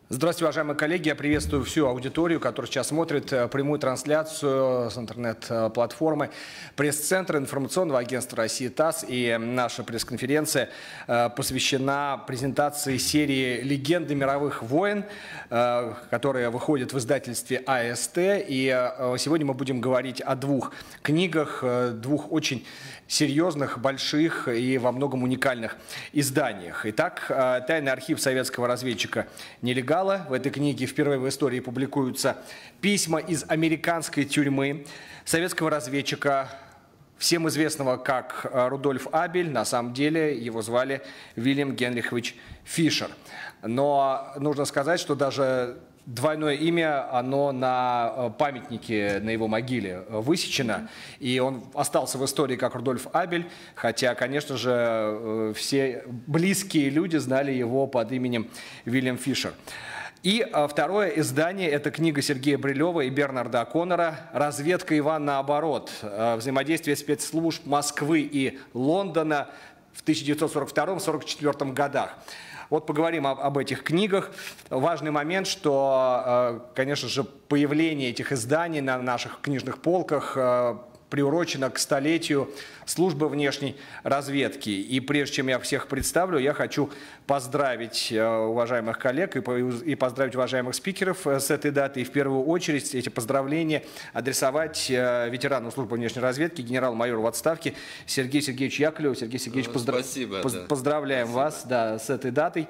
Здравствуйте, уважаемые коллеги. Я приветствую всю аудиторию, которая сейчас смотрит прямую трансляцию с интернет-платформы пресс-центра информационного агентства России ТАСС. И наша пресс-конференция посвящена презентации серии «Легенды мировых войн», которая выходит в издательстве АСТ. И сегодня мы будем говорить о двух книгах, двух очень серьезных, больших и во многом уникальных изданиях. Итак, «Тайный архив советского разведчика нелегала». В этой книге впервые в истории публикуются письма из американской тюрьмы советского разведчика, всем известного как Рудольф Абель. На самом деле его звали Вильям Генрихович Фишер. Но нужно сказать, что даже двойное имя, оно на памятнике на его могиле высечено, и он остался в истории как Рудольф Абель, хотя, конечно же, все близкие люди знали его под именем Вильям Фишер. И второе издание – это книга Сергея Брилева и Бернарда О'Коннора «Разведка Иван наоборот. Взаимодействие спецслужб Москвы и Лондона в 1942-1944 годах». Вот поговорим об этих книгах. Важный момент, что, конечно же, появление этих изданий на наших книжных полках приурочено к столетию службы внешней разведки. И прежде чем я всех представлю, я хочу поздравить уважаемых коллег и поздравить уважаемых спикеров с этой датой. И в первую очередь эти поздравления адресовать ветерану службы внешней разведки, генерал-майору в отставке Сергею Сергеевичу Яковлеву. Сергей Сергеевич, поздравляем вас с этой датой.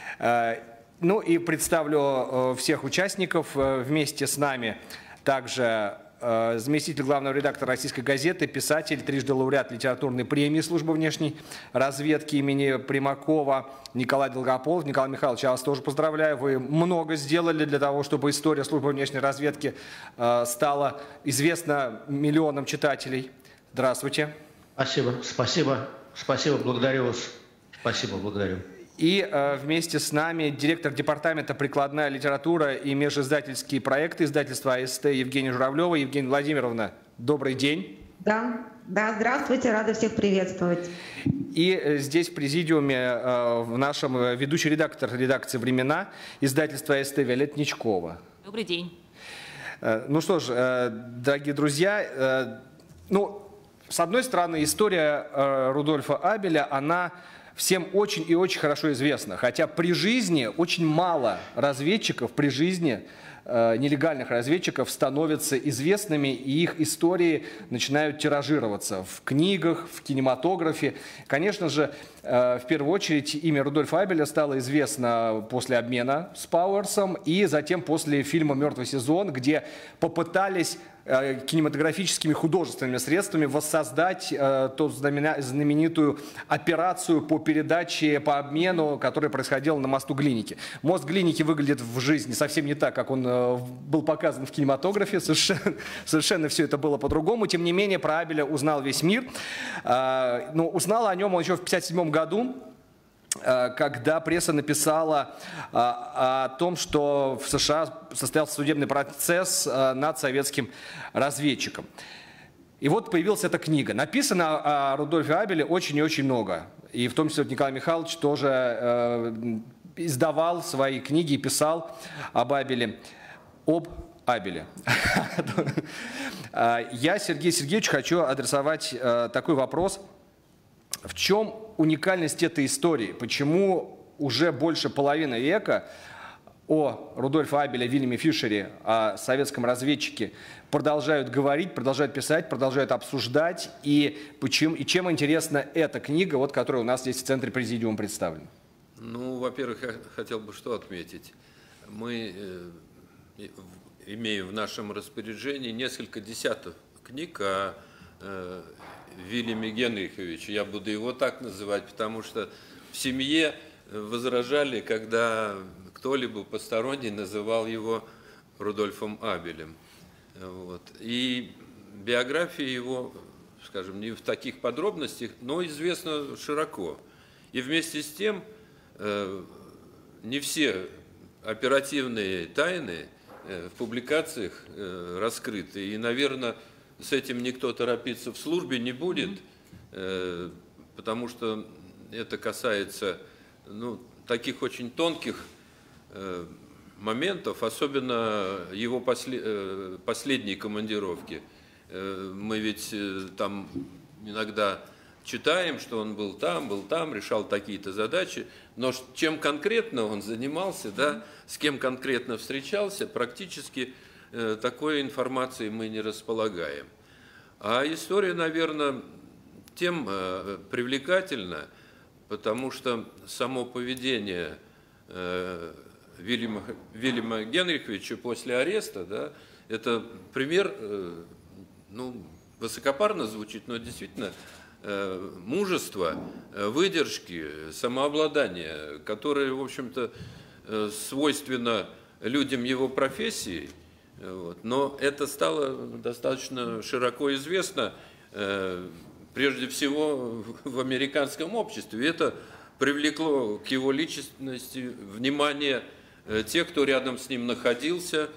Ну и представлю всех участников. Вместе с нами также заместитель главного редактора «Российской газеты», писатель, трижды лауреат литературной премии службы внешней разведки имени Примакова Николай Долгополов. Николай Михайлович, я вас тоже поздравляю. Вы много сделали для того, чтобы история службы внешней разведки стала известна миллионам читателей. Здравствуйте. Спасибо, благодарю вас. Спасибо, благодарю. И вместе с нами директор департамента «Прикладная литература и межиздательские проекты» издательства АСТ Евгения Журавлева. Евгения Владимировна, добрый день. Да, здравствуйте, рада всех приветствовать. И здесь в президиуме в нашем ведущий редактор редакции «Времена» издательства АСТ Виолетта Ничкова. Добрый день. Ну что ж, дорогие друзья, с одной стороны, история Рудольфа Абеля, она всем очень и очень хорошо известно, хотя при жизни очень мало разведчиков, при жизни нелегальных разведчиков становятся известными, и их истории начинают тиражироваться в книгах, в кинематографе. Конечно же, в первую очередь имя Рудольфа Абеля стало известно после обмена с Пауэрсом и затем после фильма «Мертвый сезон», где попытались кинематографическими художественными средствами воссоздать ту знаменитую операцию по передаче, по обмену, которая происходила на мосту Глиники. Мост Глиники выглядит в жизни совсем не так, как он был показан в кинематографе. Совершенно все это было по-другому. Тем не менее, про Абеля узнал весь мир. Но узнал о нем он еще в 1957 году, когда пресса написала о том, что в США состоялся судебный процесс над советским разведчиком. И вот появилась эта книга. Написано о Рудольфе Абеле очень и очень много. И в том числе Николай Михайлович тоже издавал свои книги и писал об Абеле, Я Сергею Сергеевичу хочу адресовать такой вопрос. В чем уникальность этой истории? Почему уже больше половины века о Рудольфе Абеле, Вильяме Фишере, о советском разведчике продолжают говорить, продолжают писать, продолжают обсуждать? И чем интересна эта книга, вот, которая у нас здесь в центре президиума представлена? Ну, во-первых, я хотел бы что отметить. Мы имеем в нашем распоряжении несколько десятков книг о Вильяме Генриховиче, я буду его так называть, потому что в семье возражали, когда кто-либо посторонний называл его Рудольфом Абелем. Вот. И биография его, скажем, не в таких подробностях, но известна широко. И вместе с тем не все оперативные тайны в публикациях раскрыты. И, наверное, с этим никто торопиться в службе не будет, потому что это касается таких очень тонких моментов, особенно его последней командировки. Мы ведь там иногда читаем, что он был там, решал такие-то задачи, но чем конкретно он занимался, да, с кем конкретно встречался, практически такой информации мы не располагаем. А история, наверное, тем привлекательна, потому что само поведение Вильяма Генриховича после ареста, да, это пример, ну, высокопарно звучит, но действительно мужества, выдержки, самообладания, которое, в общем-то, свойственно людям его профессии. Вот. Но это стало достаточно широко известно, прежде всего, в американском обществе. И это привлекло к его личности внимание тех, кто рядом с ним находился,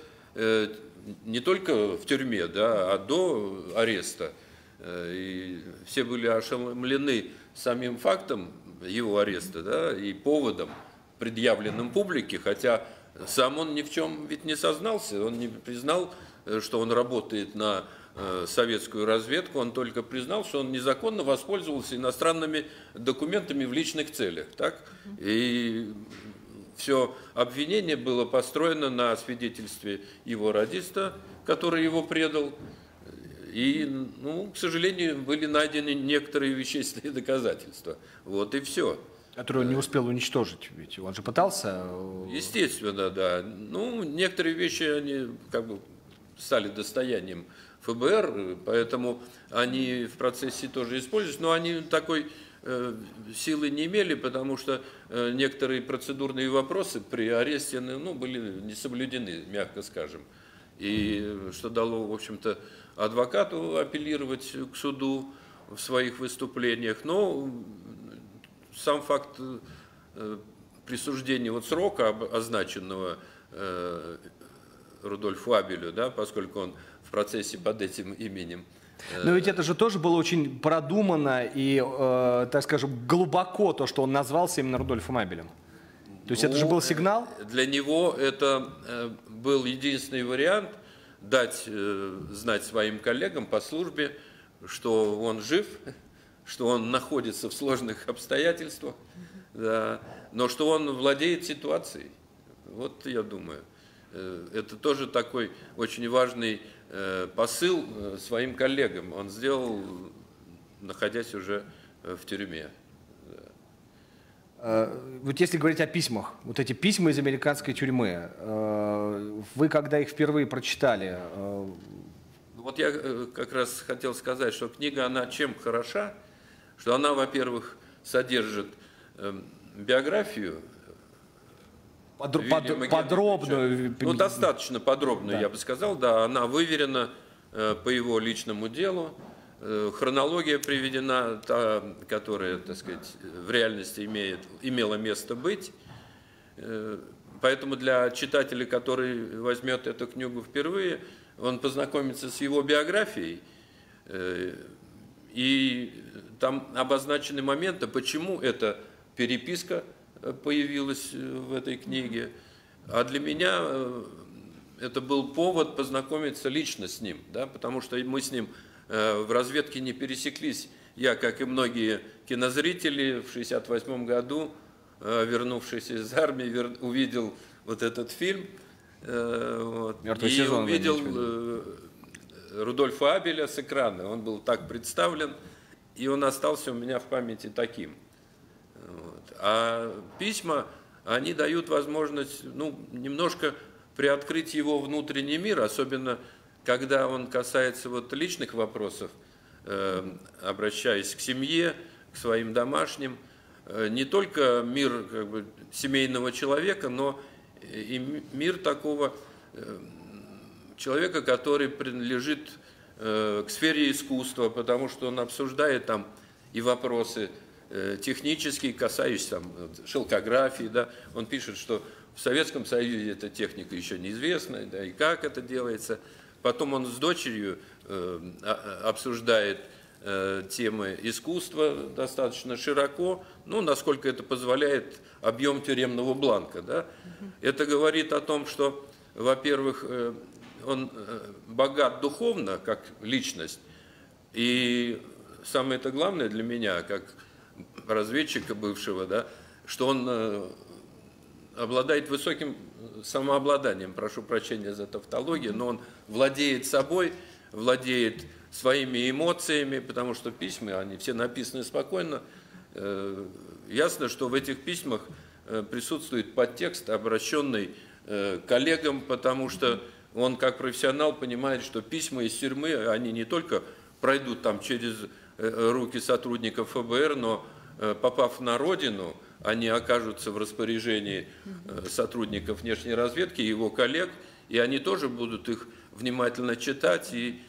не только в тюрьме, да, а до ареста. И все были ошеломлены самим фактом его ареста, да, и поводом, предъявленным публике, хотя сам он ни в чем ведь не сознался, он не признал, что он работает на советскую разведку, он только признал, что он незаконно воспользовался иностранными документами в личных целях. Так? И все обвинение было построено на свидетельстве его радиста, который его предал. И, ну, к сожалению, были найдены некоторые вещественные доказательства. Вот и все. Который он не успел уничтожить, ведь он же пытался. Естественно, да. Ну, некоторые вещи, они как бы стали достоянием ФБР, поэтому они в процессе тоже используются, но они такой силы не имели, потому что некоторые процедурные вопросы при аресте, ну, были не соблюдены, мягко скажем. И что дало, в общем-то, адвокату апеллировать к суду в своих выступлениях. Но сам факт присуждения вот срока, означенного Рудольфу Абелю, да, поскольку он в процессе под этим именем. Но ведь это же тоже было очень продумано и, так скажем, глубоко, то, что он назвался именно Рудольфом Абелем. То есть это же был сигнал? Для него это был единственный вариант дать знать своим коллегам по службе, что он жив, что он находится в сложных обстоятельствах, да, но что он владеет ситуацией. Вот я думаю. Это тоже такой очень важный посыл своим коллегам. Он сделал, находясь уже в тюрьме. Вот если говорить о письмах, вот эти письма из американской тюрьмы, вы когда их впервые прочитали? Вот я как раз хотел сказать, что книга, она чем хороша, что она, во-первых, содержит биографию, подробную. Ну, достаточно подробную, да. Я бы сказал, да, она выверена по его личному делу, хронология приведена, та, которая, так сказать, в реальности имела место быть. Поэтому для читателя, который возьмет эту книгу впервые, он познакомится с его биографией, и там обозначены моменты, почему эта переписка появилась в этой книге. А для меня это был повод познакомиться лично с ним, да, потому что мы с ним в разведке не пересеклись. Я, как и многие кинозрители, в 1968 году, вернувшись из армии, увидел вот этот фильм «Мертвый и сезон», увидел Рудольфа Абеля с экрана. Он был так представлен, и он остался у меня в памяти таким. Вот. А письма, они дают возможность, ну, немножко приоткрыть его внутренний мир, особенно когда он касается вот личных вопросов, обращаясь к семье, к своим домашним. Не только мир как бы семейного человека, но и мир такого человека, который принадлежит к сфере искусства, потому что он обсуждает там и вопросы технические, касающиеся там шелкографии, да. Он пишет, что в Советском Союзе эта техника еще неизвестна, да, и как это делается. Потом он с дочерью обсуждает темы искусства достаточно широко, ну, насколько это позволяет объем тюремного бланка. Да? Это говорит о том, что, во-первых, он богат духовно, как личность, и самое это главное для меня, как разведчика бывшего, да, что он обладает высоким самообладанием, прошу прощения за тавтологию, но он владеет собой, владеет своими эмоциями, потому что письма, они все написаны спокойно. Ясно, что в этих письмах присутствует подтекст, обращенный к коллегам, потому что он, как профессионал, понимает, что письма из тюрьмы, они не только пройдут там через руки сотрудников ФБР, но, попав на родину, они окажутся в распоряжении сотрудников внешней разведки, его коллег, и они тоже будут их внимательно читать и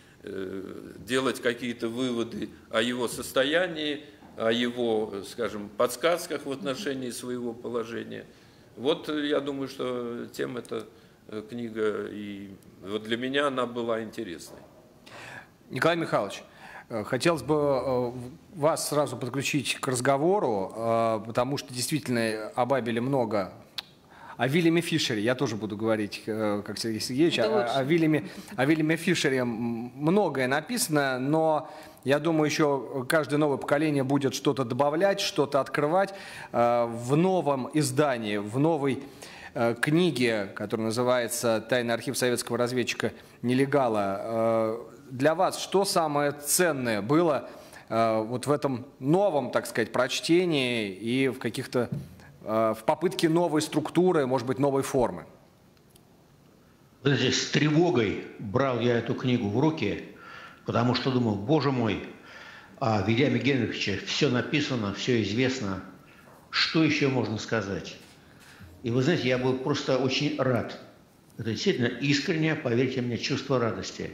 делать какие-то выводы о его состоянии, о его, скажем, подсказках в отношении своего положения. Вот я думаю, что тем эта книга, и вот для меня она была интересной. Николай Михайлович, хотелось бы вас сразу подключить к разговору, потому что действительно об Абеле много. О Вильяме Фишере я тоже буду говорить, как Сергей Сергеевич. О Вильяме Фишере многое написано, но я думаю, еще каждое новое поколение будет что-то добавлять, что-то открывать. В новом издании, в новой книге, которая называется «Тайный архив советского разведчика-нелегала», для вас что самое ценное было вот в этом новом, так сказать, прочтении и в каких-то в попытке новой структуры, может быть, новой формы? Знаете, с тревогой брал я эту книгу в руки, потому что думал, боже мой, о Вильяме Генриховиче все написано, все известно, что еще можно сказать? И вы знаете, я был просто очень рад. Это действительно искреннее, поверьте мне, чувство радости.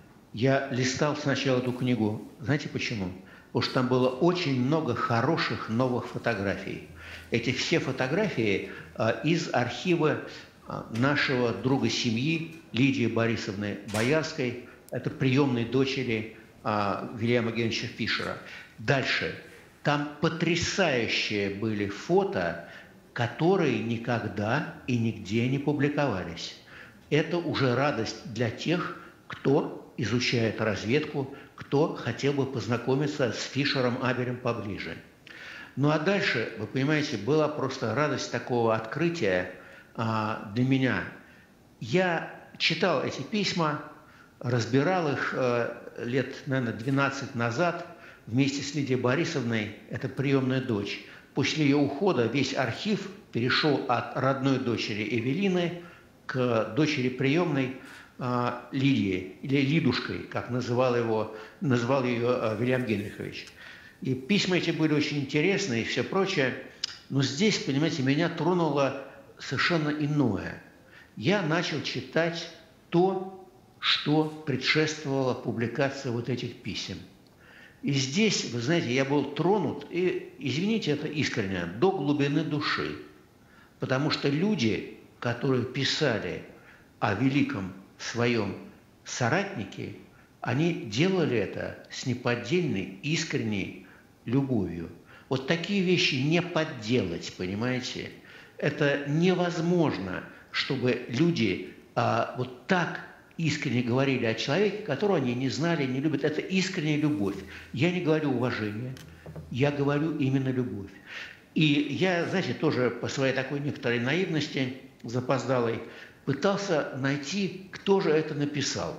Я листал сначала эту книгу, знаете почему? Потому что там было очень много хороших новых фотографий. Эти все фотографии из архива нашего друга семьи Лидии Борисовны Боярской, это приемной дочери Вильяма Генриховича Фишера. Дальше. Там потрясающие были фото, которые никогда и нигде не публиковались. Это уже радость для тех, кто изучает разведку, кто хотел бы познакомиться с Фишером Абелем поближе. Ну а дальше, вы понимаете, была просто радость такого открытия для меня. Я читал эти письма, разбирал их лет, наверное, 12 назад вместе с Лидией Борисовной, это приемная дочь. После ее ухода весь архив перешел от родной дочери Эвелины к дочери приемной Лидии, или Лидушкой, как называл ее Вильям Генрихович. И письма эти были очень интересные и все прочее. Но здесь, понимаете, меня тронуло совершенно иное. Я начал читать то, что предшествовало публикации вот этих писем. И здесь, вы знаете, я был тронут, и, извините, это искренне, до глубины души. Потому что люди, которые писали о великом своем соратнике, они делали это с неподдельной, искренней любовью. Вот такие вещи не подделать, понимаете? Это невозможно, чтобы люди вот так искренне говорили о человеке, которого они не знали, не любят. Это искренняя любовь. Я не говорю уважение, я говорю именно любовь. И я, знаете, тоже по своей такой некоторой наивности запоздалой пытался найти, кто же это написал.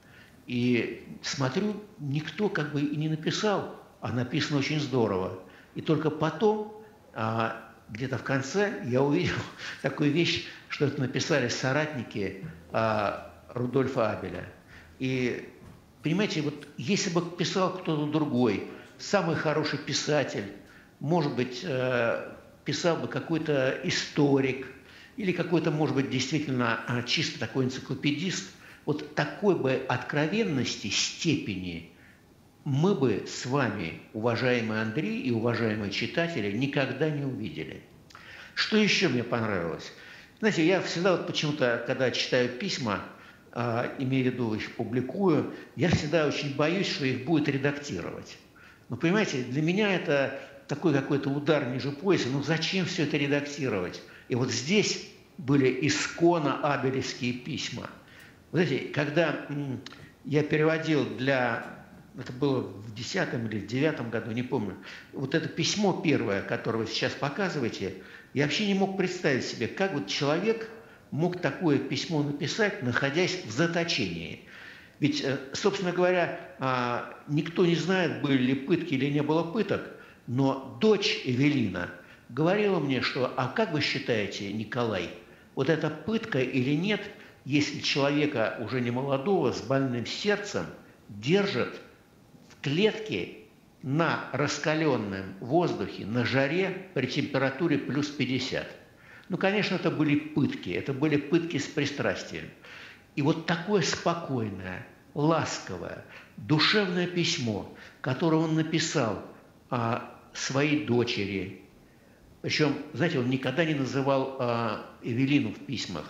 И смотрю, никто как бы и не написал, а написано очень здорово. И только потом, где-то в конце, я увидел такую вещь, что это написали соратники Рудольфа Абеля. И, понимаете, вот если бы писал кто-то другой, самый хороший писатель, может быть, писал бы какой-то историк или какой-то, может быть, действительно чисто такой энциклопедист, вот такой бы откровенности, степени мы бы с вами, уважаемый Андрей и уважаемые читатели, никогда не увидели. Что еще мне понравилось? Знаете, я всегда вот почему-то, когда читаю письма, имею в виду, их публикую, я всегда очень боюсь, что их будет редактировать. Но, понимаете, для меня это такой какой-то удар ниже пояса. Ну зачем все это редактировать? И вот здесь были исконно абелевские письма. Вы знаете, когда я переводил это было в 10-м или в 9-м году, не помню, вот это письмо первое, которое вы сейчас показываете, я вообще не мог представить себе, как вот человек мог такое письмо написать, находясь в заточении. Ведь, собственно говоря, никто не знает, были ли пытки или не было пыток, но дочь Эвелина говорила мне, что, а как вы считаете, Николай, вот это пытка или нет, если человека уже не молодого, с больным сердцем, держат в клетке на раскаленном воздухе, на жаре при температуре плюс 50. Ну, конечно, это были пытки с пристрастием. И вот такое спокойное, ласковое, душевное письмо, которое он написал своей дочери. Причем, знаете, он никогда не называл Эвелину в письмах.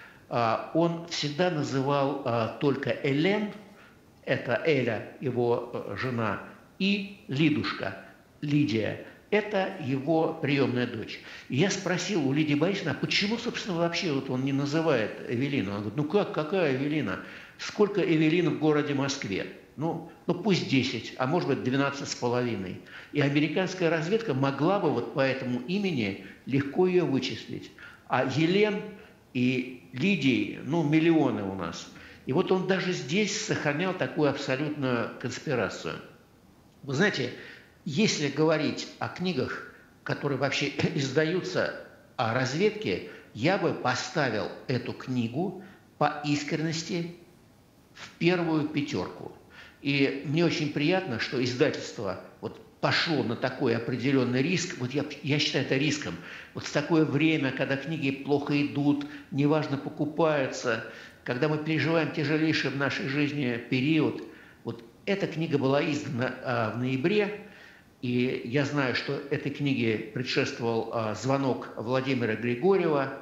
Он всегда называл только Элен, это Эля, его жена, и Лидушка, Лидия, это его приемная дочь. И я спросил у Лидии Борисовны, а почему, собственно, вообще вот он не называет Эвелину? Она говорит, ну как, какая Эвелина? Сколько Эвелин в городе Москве? Ну пусть 10, а может быть 12,5. И американская разведка могла бы вот по этому имени легко ее вычислить. А Елен и Лидии, миллионы у нас. И вот он даже здесь сохранял такую абсолютную конспирацию. Вы знаете, если говорить о книгах, которые вообще издаются о разведке, я бы поставил эту книгу по искренности в первую 5. И мне очень приятно, что издательство вот пошло на такой определенный риск. Вот я считаю это риском. Вот в такое время, когда книги плохо идут, неважно покупаются, когда мы переживаем тяжелейший в нашей жизни период, вот эта книга была издана в ноябре, и я знаю, что этой книге предшествовал звонок Владимира Григорьева,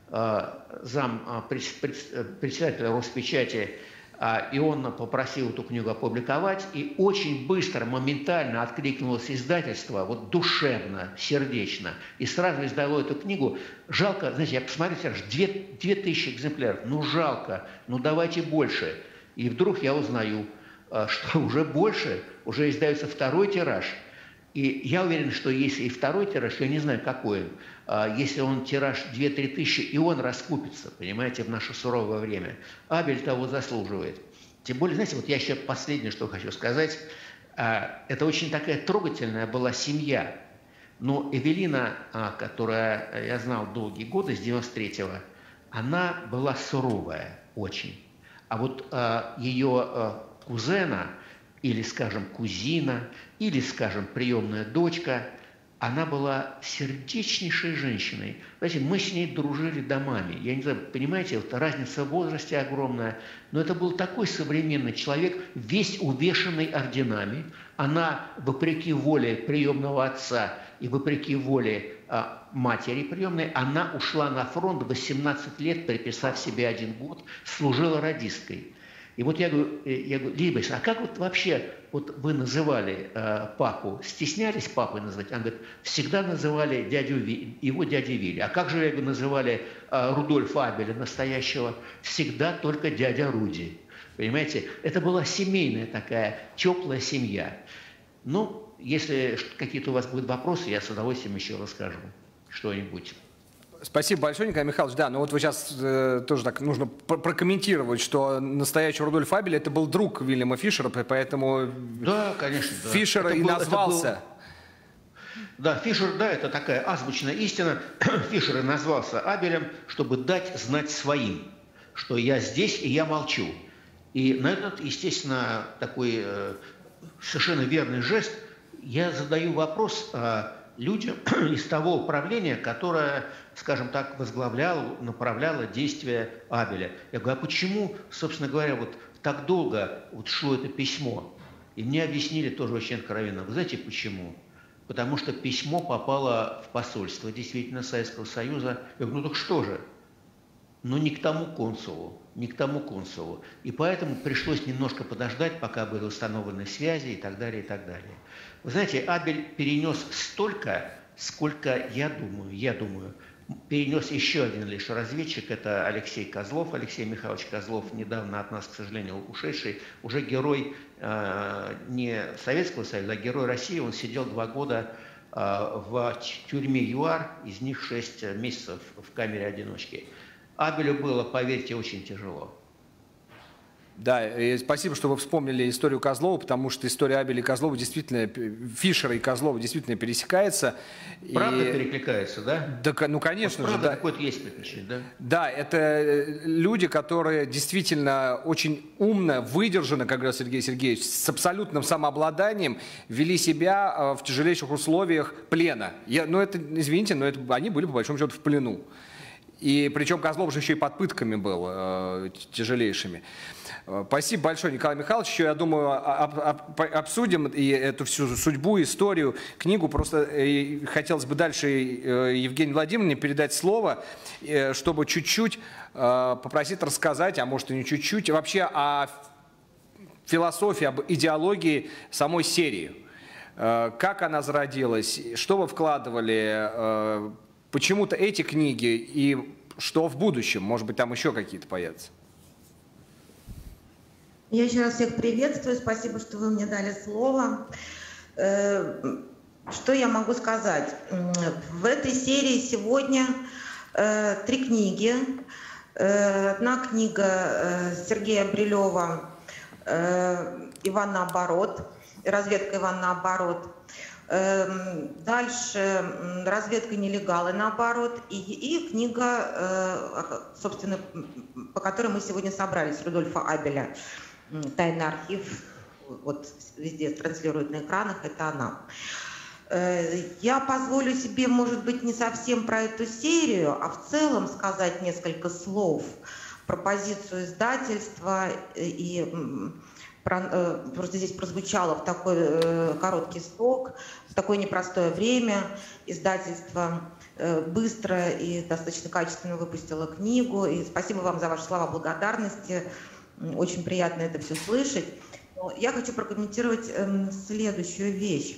председателя Роспечати, и он попросил эту книгу опубликовать, и очень быстро, моментально откликнулось издательство, вот душевно, сердечно, и сразу издало эту книгу. Жалко, знаете, я посмотрел, 2000 экземпляров, жалко, давайте больше. И вдруг я узнаю, что уже больше, уже издается 2-й тираж. И я уверен, что если и 2-й тираж, я не знаю какой, если он тираж 2-3 тысячи, и он раскупится, понимаете, в наше суровое время. Абель того заслуживает. Тем более, знаете, вот я еще последнее, что хочу сказать. Это очень такая трогательная была семья. Но Эвелина, которая я знал долгие годы, с 93-го, она была суровая очень. А вот ее кузена, или, скажем, кузина, или, скажем, приемная дочка, она была сердечнейшей женщиной. Знаете, мы с ней дружили домами. Я не знаю, понимаете, вот разница в возрасте огромная, но это был такой современный человек, весь увешанный орденами. Она, вопреки воле приемного отца и вопреки воле матери приемной, она ушла на фронт 18 лет, приписав себе 1 год, служила радисткой. И вот я говорю, Лидия Борисовна, а как вот вообще вот вы называли папу? Стеснялись папой называть? Она говорит, всегда называли его дядей Вилли. А как же, называли Рудольфа Абеля настоящего? Всегда только дядя Руди. Понимаете? Это была семейная такая, теплая семья. Если какие-то у вас будут вопросы, я с удовольствием еще расскажу что-нибудь. Спасибо большое, Николай Михайлович. Да, вот вы сейчас тоже так нужно прокомментировать, что настоящий Рудольф Абель это был друг Вильяма Фишера, поэтому да, конечно, да. Фишер и назвался. Да, Фишер, да, это такая азбучная истина. Фишер и назвался Абелем, чтобы дать знать своим, что я здесь и я молчу. И на этот, естественно, такой совершенно верный жест я задаю вопрос людям из того управления, которое, скажем так, возглавляло, направляло действия Абеля. Я говорю, а почему, собственно говоря, вот так долго вот шло это письмо? И мне объяснили тоже очень откровенно. Вы знаете почему? Потому что письмо попало в посольство, действительно, Советского Союза. Я говорю, так что же? Не к тому консулу. ни к тому консулу. И поэтому пришлось немножко подождать, пока были установлены связи и так далее, и так далее. Вы знаете, Абель перенес столько, сколько, я думаю, перенес еще один лишь разведчик, это Алексей Козлов, Алексей Михайлович Козлов, недавно от нас, к сожалению, ушедший, уже герой не Советского Союза, а герой России. Он сидел 2 года в тюрьме ЮАР, из них 6 месяцев в камере одиночки. Абелю было, поверьте, очень тяжело. Да, и спасибо, что вы вспомнили историю Козлова, потому что история Абеля и Козлова действительно, Фишера и Козлова действительно пересекается. Правда перекликается, да? Да, ну, конечно вот же. Правда, какое-то есть приключение, да? Да, это люди, которые действительно очень умно, выдержанно, как говорил Сергей Сергеевич, с абсолютным самообладанием вели себя в тяжелейших условиях плена. Это, извините, но они были, по большому счету, в плену. И причем Козлов же еще и под пытками был тяжелейшими. Спасибо большое, Николай Михайлович. Еще, я думаю, обсудим и эту всю судьбу, историю, книгу. Просто хотелось бы дальше Евгении Владимировне передать слово, чтобы чуть-чуть попросить рассказать, а может и не чуть-чуть, вообще о философии, об идеологии самой серии. Как она зародилась, что вы вкладывали, почему-то эти книги и что в будущем, может быть, там еще какие-то появятся. Я еще раз всех приветствую, спасибо, что вы мне дали слово. Что я могу сказать? В этой серии сегодня 3 книги. Одна книга Сергея Брилева «Иван наоборот», разведка «Иван наоборот». Дальше «Разведка нелегалы наоборот» и книга, собственно, по которой мы сегодня собрались, Рудольфа Абеля «Тайный архив». Вот везде транслируют на экранах, это она. Я позволю себе, может быть, не совсем про эту серию, а в целом сказать несколько слов про позицию издательства. И просто здесь прозвучало в такой короткий срок, в такое непростое время издательство быстро и достаточно качественно выпустило книгу. И спасибо вам за ваши слова благодарности. Очень приятно это все слышать. Но я хочу прокомментировать следующую вещь.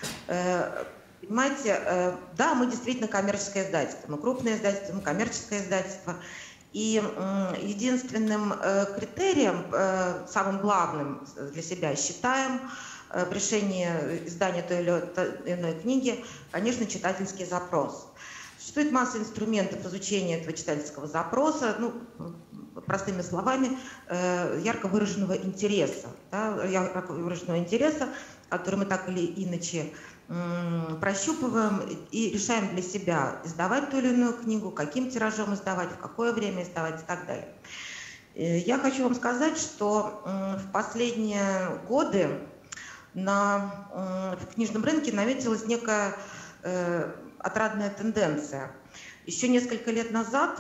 Понимаете, да, мы действительно коммерческое издательство. Мы крупное издательство, мы коммерческое издательство. И единственным критерием, самым главным для себя считаем в решении издания той или иной книги, конечно, читательский запрос. Существует масса инструментов изучения этого читательского запроса, простыми словами, ярко выраженного интереса, который мы так или иначе прощупываем и решаем для себя, издавать ту или иную книгу, каким тиражом издавать, в какое время издавать и так далее. Я хочу вам сказать, что в последние годы в книжном рынке наметилась некая отрадная тенденция. Еще несколько лет назад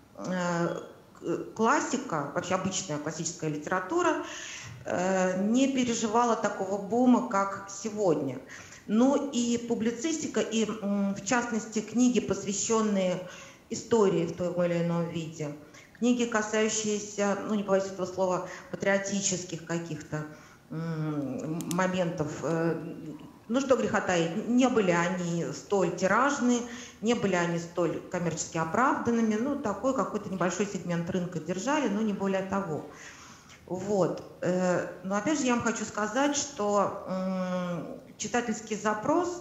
классика, вообще обычная классическая литература, не переживала такого бума, как сегодня. Ну и публицистика, и в частности книги, посвященные истории в том или ином виде, книги, касающиеся, не побоюсь этого слова, патриотических каких-то моментов. Что греха таить, не были они столь тиражные, не были они столь коммерчески оправданными, такой какой-то небольшой сегмент рынка держали, но не более того. Вот. Но опять же я вам хочу сказать, что читательский запрос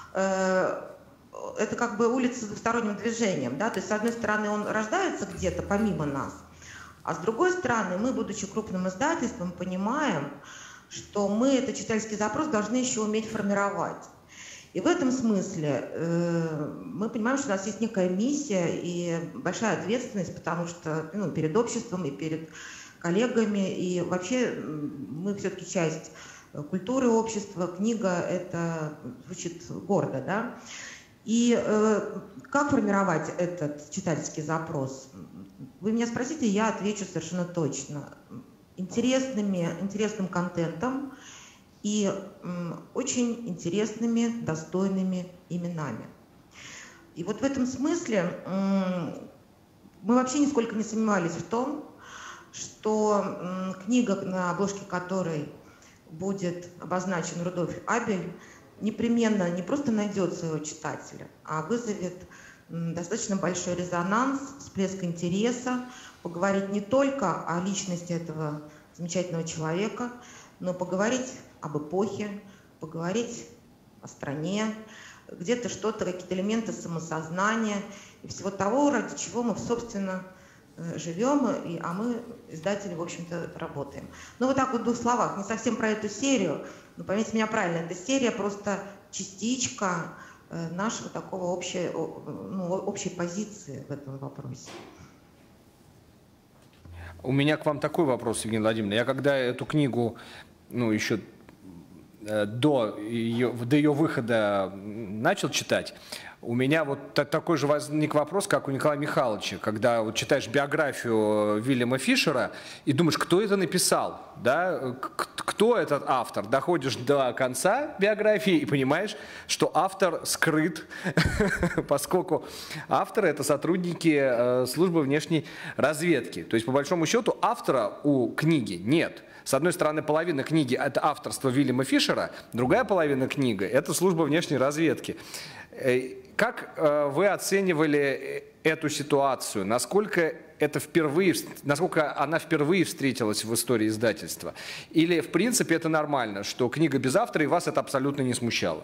это как бы улица с двусторонним движением, да, то есть с одной стороны он рождается где-то помимо нас, а с другой стороны мы, будучи крупным издательством, понимаем, что мы этот читательский запрос должны еще уметь формировать. И в этом смысле мы понимаем, что у нас есть некая миссия и большая ответственность, потому что перед обществом и перед коллегами, и вообще мы все-таки часть культуры общества, книга — это звучит гордо, да? И как формировать этот читательский запрос? Вы меня спросите, я отвечу совершенно точно. Интересным контентом и очень интересными, достойными именами. И вот в этом смысле мы вообще нисколько не сомневались в том, что книга, на обложке которой будет обозначен Рудольф Абель, непременно не просто найдет своего читателя, а вызовет достаточно большой резонанс, всплеск интереса, поговорить не только о личности этого замечательного человека, но поговорить об эпохе, поговорить о стране, где-то что-то, какие-то элементы самосознания и всего того, ради чего мы, собственно, живем, а мы, издатели, в общем-то, работаем. Ну, вот так вот в двух словах, не совсем про эту серию, но поймите меня правильно, эта серия просто частичка нашего такого общей позиции в этом вопросе. У меня к вам такой вопрос, Евгения Владимировна. Я когда эту книгу, еще до ее выхода начал читать, у меня вот такой же возник вопрос, как у Николая Михайловича, когда вот читаешь биографию Вильяма Фишера и думаешь, кто это написал, да? Кто этот автор. Доходишь до конца биографии и понимаешь, что автор скрыт, поскольку авторы — это сотрудники службы внешней разведки. То есть, по большому счету, автора у книги нет. С одной стороны, половина книги — это авторство Вильяма Фишера, другая половина книги — это служба внешней разведки. Как вы оценивали эту ситуацию? Насколько она впервые встретилась в истории издательства? Или, в принципе, это нормально, что книга без автора, и вас это абсолютно не смущало?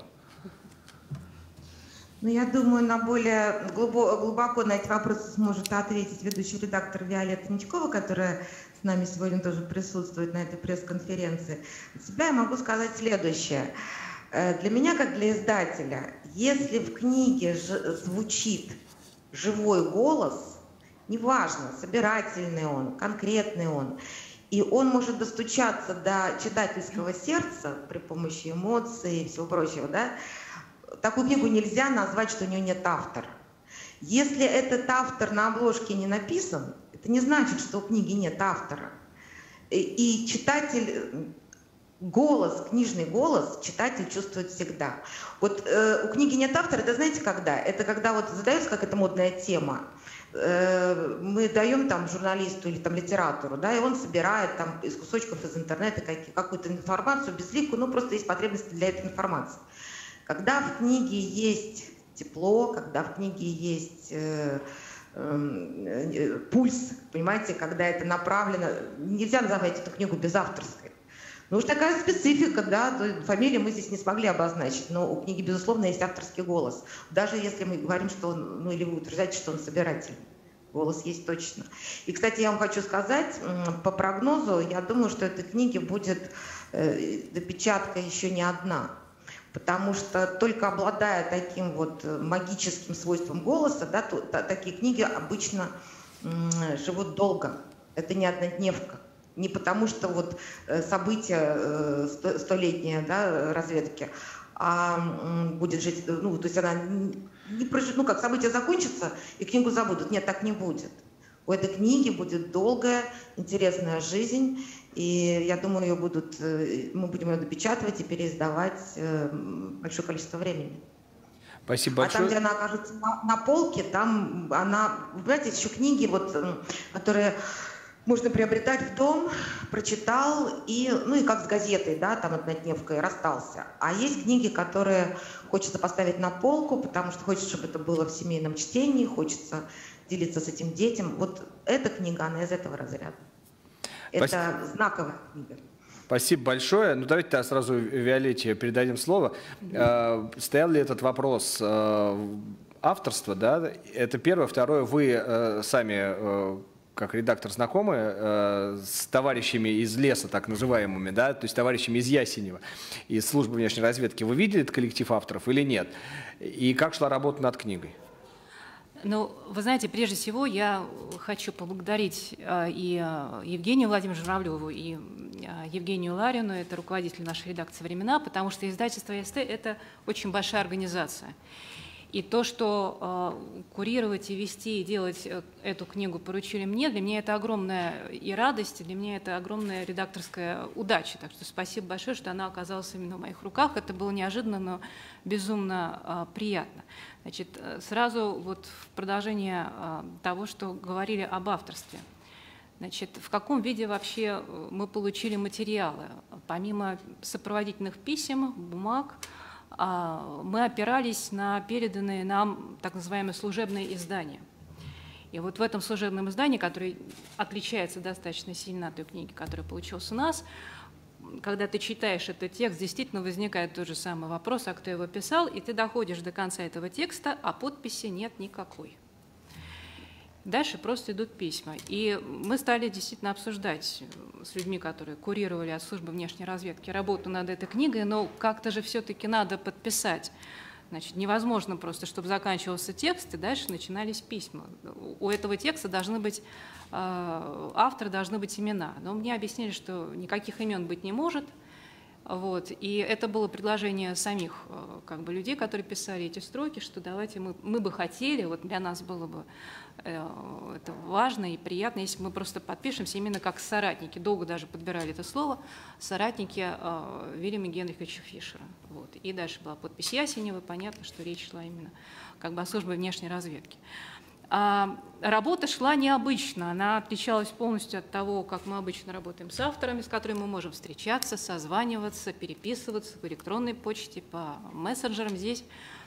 Ну, я думаю, на более глубоко на эти вопросы сможет ответить ведущий редактор Виолетта Ничкова, которая с нами сегодня тоже присутствует на этой пресс-конференции. От себя я могу сказать следующее. Для меня, как для издателя, если в книге звучит живой голос, неважно, собирательный он, конкретный он, и он может достучаться до читательского сердца при помощи эмоций и всего прочего, да, такую книгу нельзя назвать, что у нее нет автора. Если этот автор на обложке не написан, это не значит, что у книги нет автора. И читатель... книжный голос читатель чувствует всегда. Вот у книги нет автора, это знаете когда? Это когда вот задается какая-то модная тема, мы даем там журналисту или там литератору, да, и он собирает там из кусочков из интернета какую-то информацию безликую, ну просто есть потребность для этой информации. Когда в книге есть тепло, когда в книге есть пульс, понимаете, когда это направлено, нельзя называть эту книгу безавторской. Ну уж такая специфика, да, фамилию мы здесь не смогли обозначить, но у книги, безусловно, есть авторский голос. Даже если мы говорим, что он, или вы утверждаете, что он собиратель. Голос есть точно. И, кстати, я вам хочу сказать, по прогнозу, я думаю, что этой книги будет допечатка еще не одна. Потому что только обладая таким вот магическим свойством голоса, да, такие книги обычно живут долго. Это не однодневка. Не потому что вот события столетние, да, разведки, а будет жить, ну, то есть она не проживет, ну, как события закончатся и книгу забудут. Нет, так не будет. У этой книги будет долгая, интересная жизнь, и я думаю, мы будем ее допечатывать и переиздавать большое количество времени. Спасибо большое. А там, где она окажется на полке, там она, вы понимаете, еще книги, вот, которые можно приобретать в дом, прочитал, и как с газетой, да, там однодневкой, расстался. А есть книги, которые хочется поставить на полку, потому что хочется, чтобы это было в семейном чтении, хочется делиться с этим детям. Вот эта книга, она из этого разряда. Это знаковая книга. Спасибо большое. Ну, давайте тогда сразу Виолетте передадим слово. Стоял ли этот вопрос авторства, да? Это первое. Второе, вы сами, как редактор, знакомы с товарищами из леса, так называемыми, да? То есть товарищами из Ясенева, из службы внешней разведки. Вы видели этот коллектив авторов или нет? И как шла работа над книгой? Ну, вы знаете, прежде всего я хочу поблагодарить и Евгению Владимировичу Журавлеву, и Евгению Ларину, это руководитель нашей редакции «Времена», потому что издательство ЕСТ – это очень большая организация. И то, что курировать и вести, и делать эту книгу поручили мне, для меня это огромная и радость, и для меня это огромная редакторская удача. Так что спасибо большое, что она оказалась именно в моих руках. Это было неожиданно, но безумно приятно. Значит, сразу вот в продолжение того, что говорили об авторстве. Значит, в каком виде вообще мы получили материалы? Помимо сопроводительных писем, бумаг, мы опирались на переданные нам так называемые служебные издания. И вот в этом служебном издании, которое отличается достаточно сильно от той книги, которая получилась у нас, когда ты читаешь этот текст, действительно возникает тот же самый вопрос, а кто его писал, и ты доходишь до конца этого текста, а подписи нет никакой. Дальше просто идут письма. И мы стали действительно обсуждать с людьми, которые курировали от службы внешней разведки работу над этой книгой, но как-то же все-таки надо подписать. Значит, невозможно просто, чтобы заканчивался текст, и дальше начинались письма. У этого текста должны быть авторы, должны быть имена. Но мне объяснили, что никаких имен быть не может. Вот. И это было предложение самих людей, которые писали эти строки, что давайте мы бы хотели, вот для нас было бы это важно и приятно, если мы просто подпишемся именно как соратники. Долго даже подбирали это слово. Соратники Вильяма Генриховича Фишера. Вот. И дальше была подпись Ясенева. Понятно, что речь шла именно о службе внешней разведки. Работа шла необычно, она отличалась полностью от того, как мы обычно работаем с авторами, с которыми мы можем встречаться, созваниваться, переписываться по электронной почте, по мессенджерам. Здесь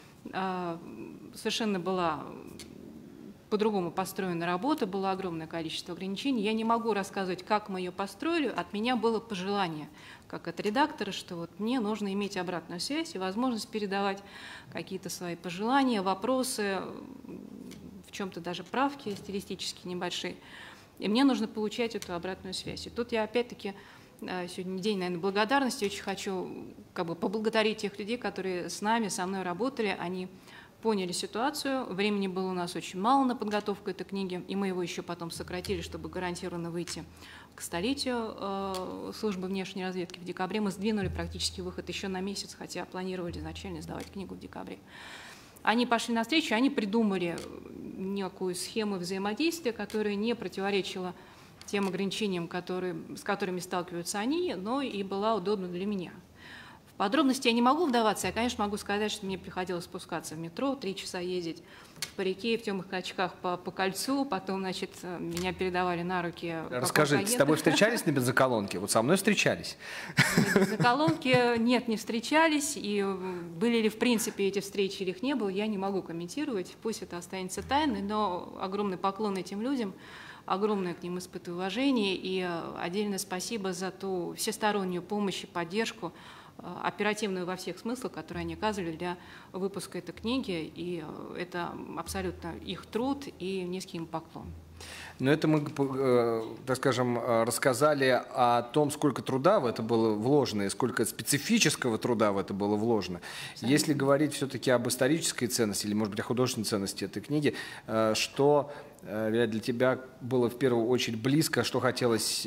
совершенно была по-другому построена работа, было огромное количество ограничений. Я не могу рассказывать, как мы ее построили. От меня было пожелание, как от редактора, что вот мне нужно иметь обратную связь и возможность передавать какие-то свои пожелания, вопросы, в чем-то даже правки стилистические небольшие. И мне нужно получать эту обратную связь. И тут я опять-таки, сегодня день, наверное, благодарности, очень хочу поблагодарить тех людей, которые с нами, со мной работали. Они поняли ситуацию, времени было у нас очень мало на подготовку этой книги, и мы его еще потом сократили, чтобы гарантированно выйти к столетию службы внешней разведки в декабре. Мы сдвинули практически выход еще на месяц, хотя планировали изначально сдавать книгу в декабре. Они пошли навстречу, они придумали некую схему взаимодействия, которая не противоречила тем ограничениям, с которыми сталкиваются они, но и была удобна для меня. В подробности я не могу вдаваться, я, конечно, могу сказать, что мне приходилось спускаться в метро, 3 часа ездить по реке в темных очках по кольцу, потом, значит, меня передавали на руки. Расскажи, с тобой встречались на бензоколонке? Вот со мной встречались. На бензоколонке нет, не встречались, и были ли в принципе эти встречи или их не было, я не могу комментировать, пусть это останется тайной, но огромный поклон этим людям, огромное к ним испытываю уважение, и отдельное спасибо за ту всестороннюю помощь и поддержку, оперативную во всех смыслах, которые они оказывали для выпуска этой книги, и это абсолютно их труд, и низкий им поклон. Но это мы, так скажем, рассказали о том, сколько труда в это было вложено, и сколько специфического труда в это было вложено. Если говорить все-таки об исторической ценности, или, может быть, о художественной ценности этой книги, что для тебя было в первую очередь близко, что хотелось,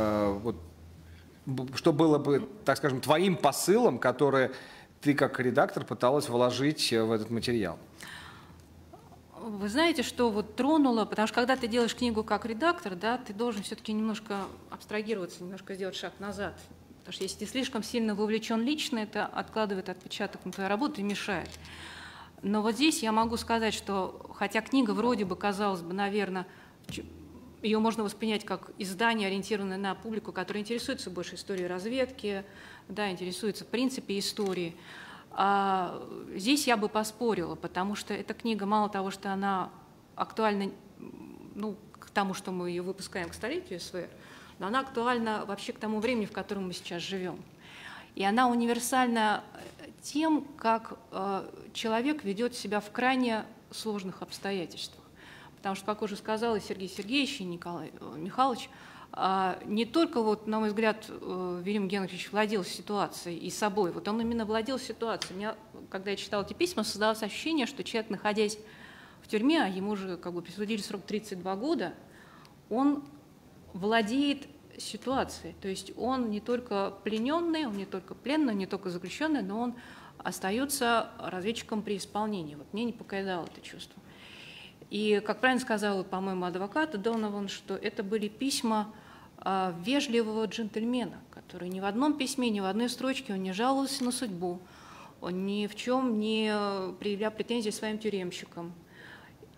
что было бы, так скажем, твоим посылом, который ты как редактор пыталась вложить в этот материал? Вы знаете, что вот тронуло, потому что когда ты делаешь книгу как редактор, да, ты должен все-таки немножко абстрагироваться, немножко сделать шаг назад. Потому что если ты слишком сильно вовлечен лично, это откладывает отпечаток на твою работу и мешает. Но вот здесь я могу сказать, что хотя книга вроде бы, казалось бы, наверное, ее можно воспринять как издание, ориентированное на публику, которая интересуется больше историей разведки, да, интересуется в принципе историей. Здесь я бы поспорила, потому что эта книга, мало того, что она актуальна к тому, что мы ее выпускаем к столетию СВР, но она актуальна вообще к тому времени, в котором мы сейчас живем. И она универсальна тем, как человек ведет себя в крайне сложных обстоятельствах. Потому что, как уже сказал и Сергей Сергеевич, и Николай Михайлович, не только, вот, на мой взгляд, Вильям Генрихович владел ситуацией и собой, вот он именно владел ситуацией. У меня, когда я читала эти письма, создалось ощущение, что человек, находясь в тюрьме, а ему же присудили срок 32 года, он владеет ситуацией. То есть он не только плененный, он не только пленный, не только заключенный, но он остается разведчиком при исполнении. Вот мне не покидало это чувство. И, как правильно сказал, по-моему, адвокат Донован, что это были письма вежливого джентльмена, который ни в одном письме, ни в одной строчке он не жаловался на судьбу, он ни в чем не предъявлял претензий своим тюремщикам. И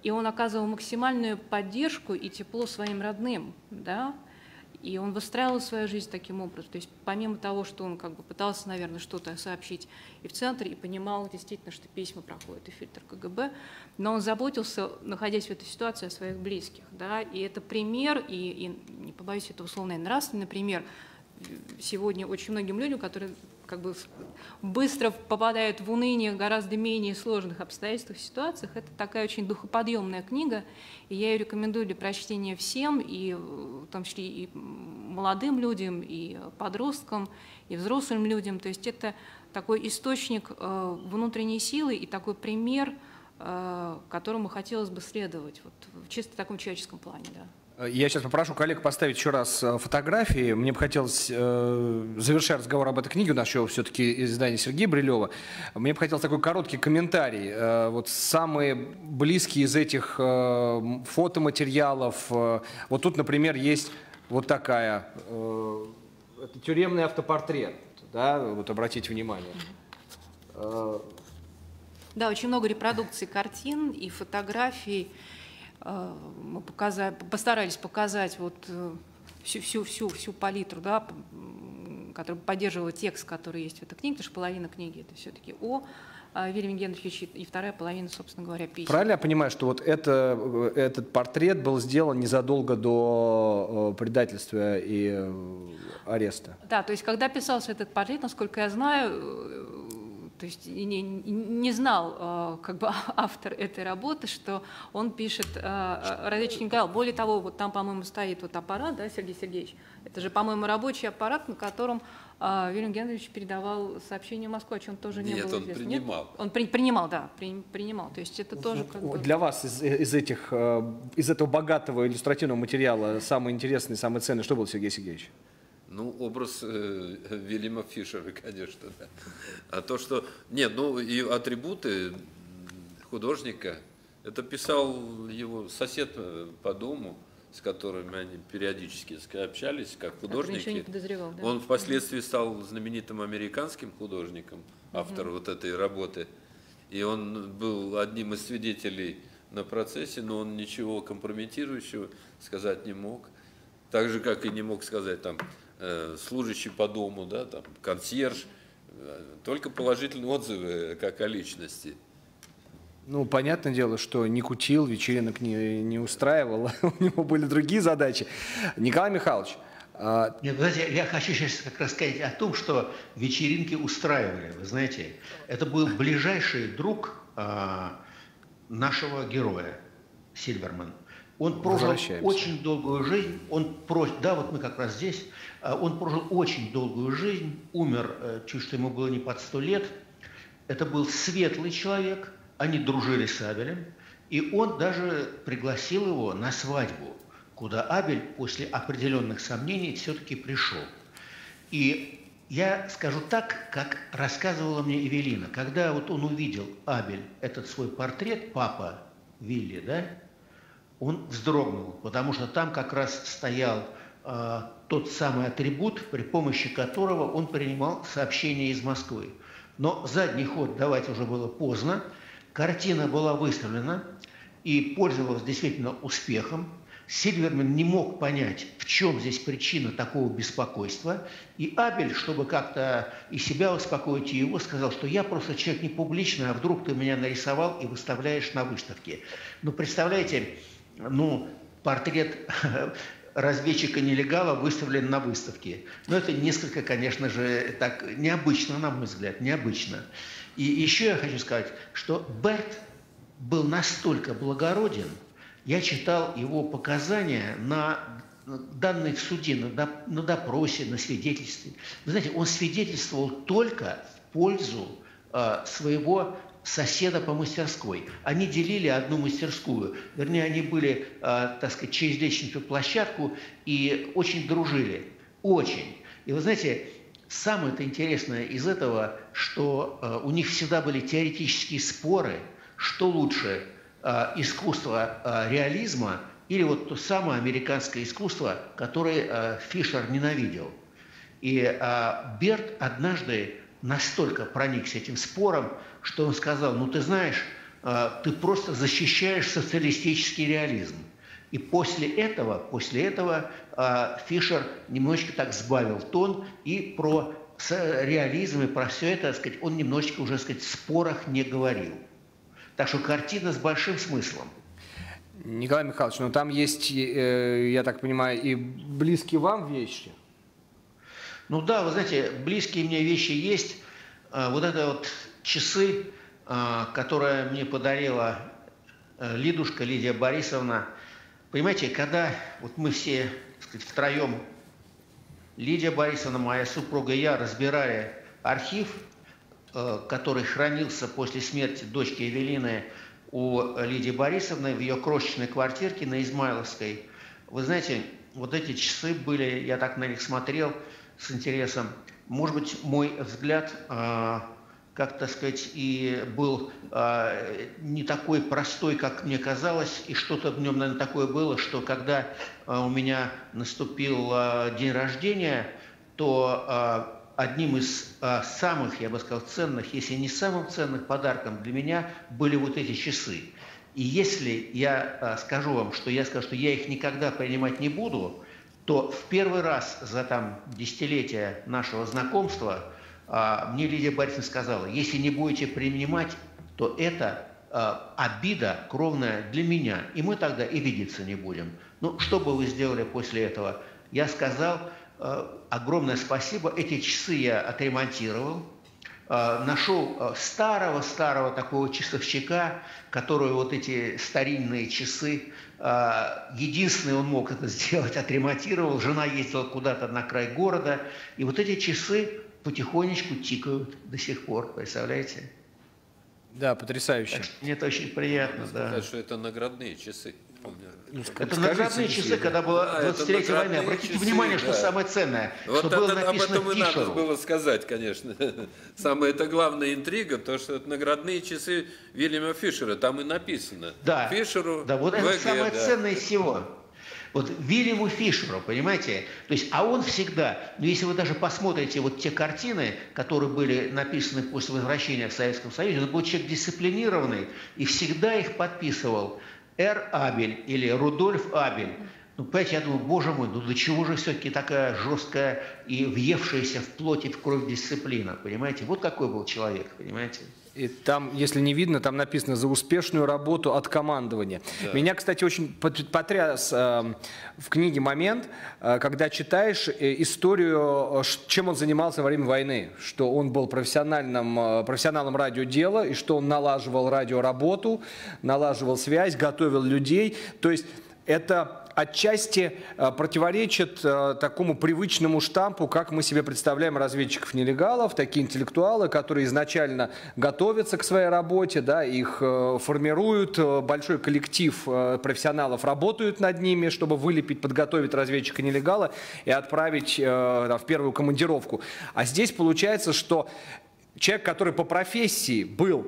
и он оказывал максимальную поддержку и тепло своим родным, да, и он выстраивал свою жизнь таким образом. То есть помимо того, что он как бы пытался, наверное, что-то сообщить и в центре, и понимал действительно, что письма проходят и фильтр КГБ, но он заботился, находясь в этой ситуации, о своих близких. Да? И это пример, и не побоюсь этого слова, наверное, нравственный пример сегодня очень многим людям, которые как бы быстро попадают в уныние в гораздо менее сложных обстоятельствах, ситуациях. Это такая очень духоподъемная книга, и я ее рекомендую для прочтения всем, и в том числе и молодым людям, и подросткам, и взрослым людям. То есть это такой источник внутренней силы и такой пример, которому хотелось бы следовать вот, в чисто таком человеческом плане. Да. Я сейчас попрошу коллег поставить еще раз фотографии. Мне бы хотелось, завершая разговор об этой книге, у нас еще все-таки издание Сергея Брилева, мне бы хотелось такой короткий комментарий. Вот самые близкие из этих фотоматериалов. Вот тут, например, есть вот такая, это тюремный автопортрет, да, вот обратите внимание. Да, очень много репродукций картин и фотографий. Мы постарались показать вот всю палитру, да, которая поддерживала текст, который есть в этой книге, потому что половина книги это все-таки о Вильяме Генриховиче, и вторая половина, собственно говоря, писем. Правильно я понимаю, что вот этот портрет был сделан незадолго до предательства и ареста? Да, то есть когда писался этот портрет, насколько я знаю, то есть не знал как бы автор этой работы, что он пишет различные материалы. Более того, вот там, по-моему, стоит вот аппарат, да, Сергей Сергеевич, это же, по-моему, рабочий аппарат, на котором Вильям Генрихович передавал сообщения в Москву, о чем тоже не было известно. Принимал. Нет? Он принимал, да, принимал. То есть это тоже как бы... Для вас из этого богатого иллюстративного материала самый интересный, самый ценный, что был, Сергей Сергеевич? Ну, образ Вильяма Фишера, конечно, да. А то, что... Нет, ну и атрибуты художника, это писал его сосед по дому, с которыми они периодически общались, как художники. Ничего не подозревал, да? Он впоследствии стал знаменитым американским художником, автор вот этой работы. И он был одним из свидетелей на процессе, но он ничего компрометирующего сказать не мог. Так же, как и не мог сказать там служащий по дому, да, там, консьерж, только положительные отзывы как о личности. Ну, понятное дело, что не кутил, вечеринок не устраивал, у него были другие задачи. Николай Михайлович. Нет, знаете, я хочу сейчас как раз сказать о том, что вечеринки устраивали, вы знаете. Это был ближайший друг нашего героя, Сильверман. Он прожил очень долгую жизнь, да, вот мы как раз здесь, он прожил очень долгую жизнь, умер, чуть что ему было не под 100 лет. Это был светлый человек, они дружили с Абелем, и он даже пригласил его на свадьбу, куда Абель после определенных сомнений все-таки пришел. И я скажу так, как рассказывала мне Эвелина, когда вот он увидел, Абель, этот свой портрет, папа Вилли, да, он вздрогнул, потому что там как раз стоял тот самый атрибут, при помощи которого он принимал сообщения из Москвы. Но задний ход давать уже было поздно, картина была выставлена и пользовалась действительно успехом. Сильверман не мог понять, в чем здесь причина такого беспокойства, и Абель, чтобы как-то и себя успокоить, и его, сказал, что я просто человек не публичный, а вдруг ты меня нарисовал и выставляешь на выставке. Ну, представляете, ну, портрет разведчика-нелегала выставлен на выставке. Но это несколько, конечно же, так необычно, на мой взгляд, необычно. И еще я хочу сказать, что Берт был настолько благороден, я читал его показания на данные в суде, на допросе, на свидетельстве. Вы знаете, он свидетельствовал только в пользу своего соседа по мастерской. Они делили одну мастерскую. Вернее, они были, так сказать, через лестничную площадку и очень дружили. Очень. И вы знаете, самое-то интересное из этого, что у них всегда были теоретические споры, что лучше, искусство реализма или вот то самое американское искусство, которое Фишер ненавидел. И Берт однажды настолько проникся этим спором, что он сказал, ну ты знаешь, ты просто защищаешь социалистический реализм. И после этого Фишер немножечко так сбавил тон и про реализм, и про все это, так сказать, он немножечко уже, так сказать, в спорах не говорил. Так что картина с большим смыслом. Николай Михайлович, но там есть, я так понимаю, и близкие вам вещи? Ну да, вы знаете, близкие мне вещи есть. Вот это вот часы, которые мне подарила Лидушка, Лидия Борисовна. Понимаете, когда вот мы все, так сказать, втроем, Лидия Борисовна, моя супруга и я, разбирали архив, который хранился после смерти дочки Эвелины у Лидии Борисовны в ее крошечной квартирке на Измайловской. Вы знаете, вот эти часы были, я так на них смотрел с интересом. Может быть, мой взгляд, как, так сказать, и был не такой простой, как мне казалось, и что-то в нем, наверное, такое было, что когда у меня наступил день рождения, то одним из самых, я бы сказал, ценных, если не самым ценным подарком для меня были вот эти часы. И если я скажу вам, что я их никогда принимать не буду, то в первый раз за там десятилетие нашего знакомства мне Лидия Борисовна сказала: если не будете принимать, то это обида кровная для меня, и мы тогда и видеться не будем. Ну, что бы вы сделали после этого? Я сказал: огромное спасибо, эти часы я отремонтировал, нашел старого такого часовщика, который вот эти старинные часы, единственный он мог это сделать, отремонтировал, жена ездила куда-то на край города, и вот эти часы потихонечку тикают до сих пор, представляете? Да, потрясающе. Мне это очень приятно, да. Сказать, что это наградные часы. Это наградные часы, когда была 20-летие войны. Обратите внимание, что самое ценное, вот что было написано об этом и Фишеру. надо было сказать, конечно. Самая это главная интрига, то, что это наградные часы Вильяма Фишера, там и написано. Да, Фишеру, да, вот это самое ценное из всего. Вот Вильяму Фишеру, понимаете? То есть, а он всегда, ну если вы даже посмотрите вот те картины, которые были написаны после возвращения в Советском Союзе, он был человек дисциплинированный и всегда их подписывал Р. Абель или Рудольф Абель. Ну, понимаете, я думаю, боже мой, ну до чего же все-таки такая жесткая и въевшаяся в плоть и в кровь дисциплина, понимаете? Вот какой был человек, понимаете? И там, если не видно, там написано «за успешную работу от командования». Да. Меня, кстати, очень потряс в книге момент, когда читаешь историю, чем он занимался во время войны, что он был профессионалом радиодела, и что он налаживал радиоработу, налаживал связь, готовил людей. То есть это отчасти противоречит такому привычному штампу, как мы себе представляем разведчиков-нелегалов, такие интеллектуалы, которые изначально готовятся к своей работе, да, их формируют, большой коллектив профессионалов работают над ними, чтобы вылепить, подготовить разведчика-нелегала и отправить в первую командировку. А здесь получается, что человек, который по профессии был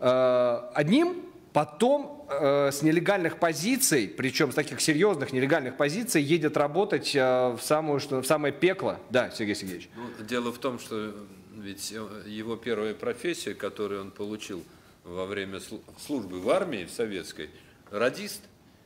одним, потом с нелегальных позиций, причем с таких серьезных нелегальных позиций, едет работать в самое пекло. Да, Сергей Сергеевич. Ну, дело в том, что ведь его первая профессия, которую он получил во время службы в армии в советской, радист.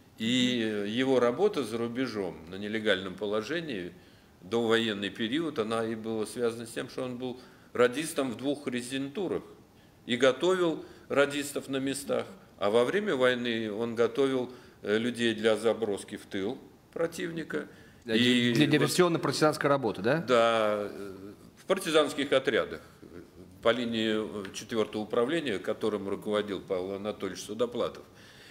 И его работа за рубежом на нелегальном положении до военный период, она и была связана с тем, что он был радистом в 2 резидентурах и готовил радистов на местах. А во время войны он готовил людей для заброски в тыл противника. Для диверсионно-партизанской работы, да? Да, в партизанских отрядах по линии 4-го управления, которым руководил Павел Анатольевич Судоплатов.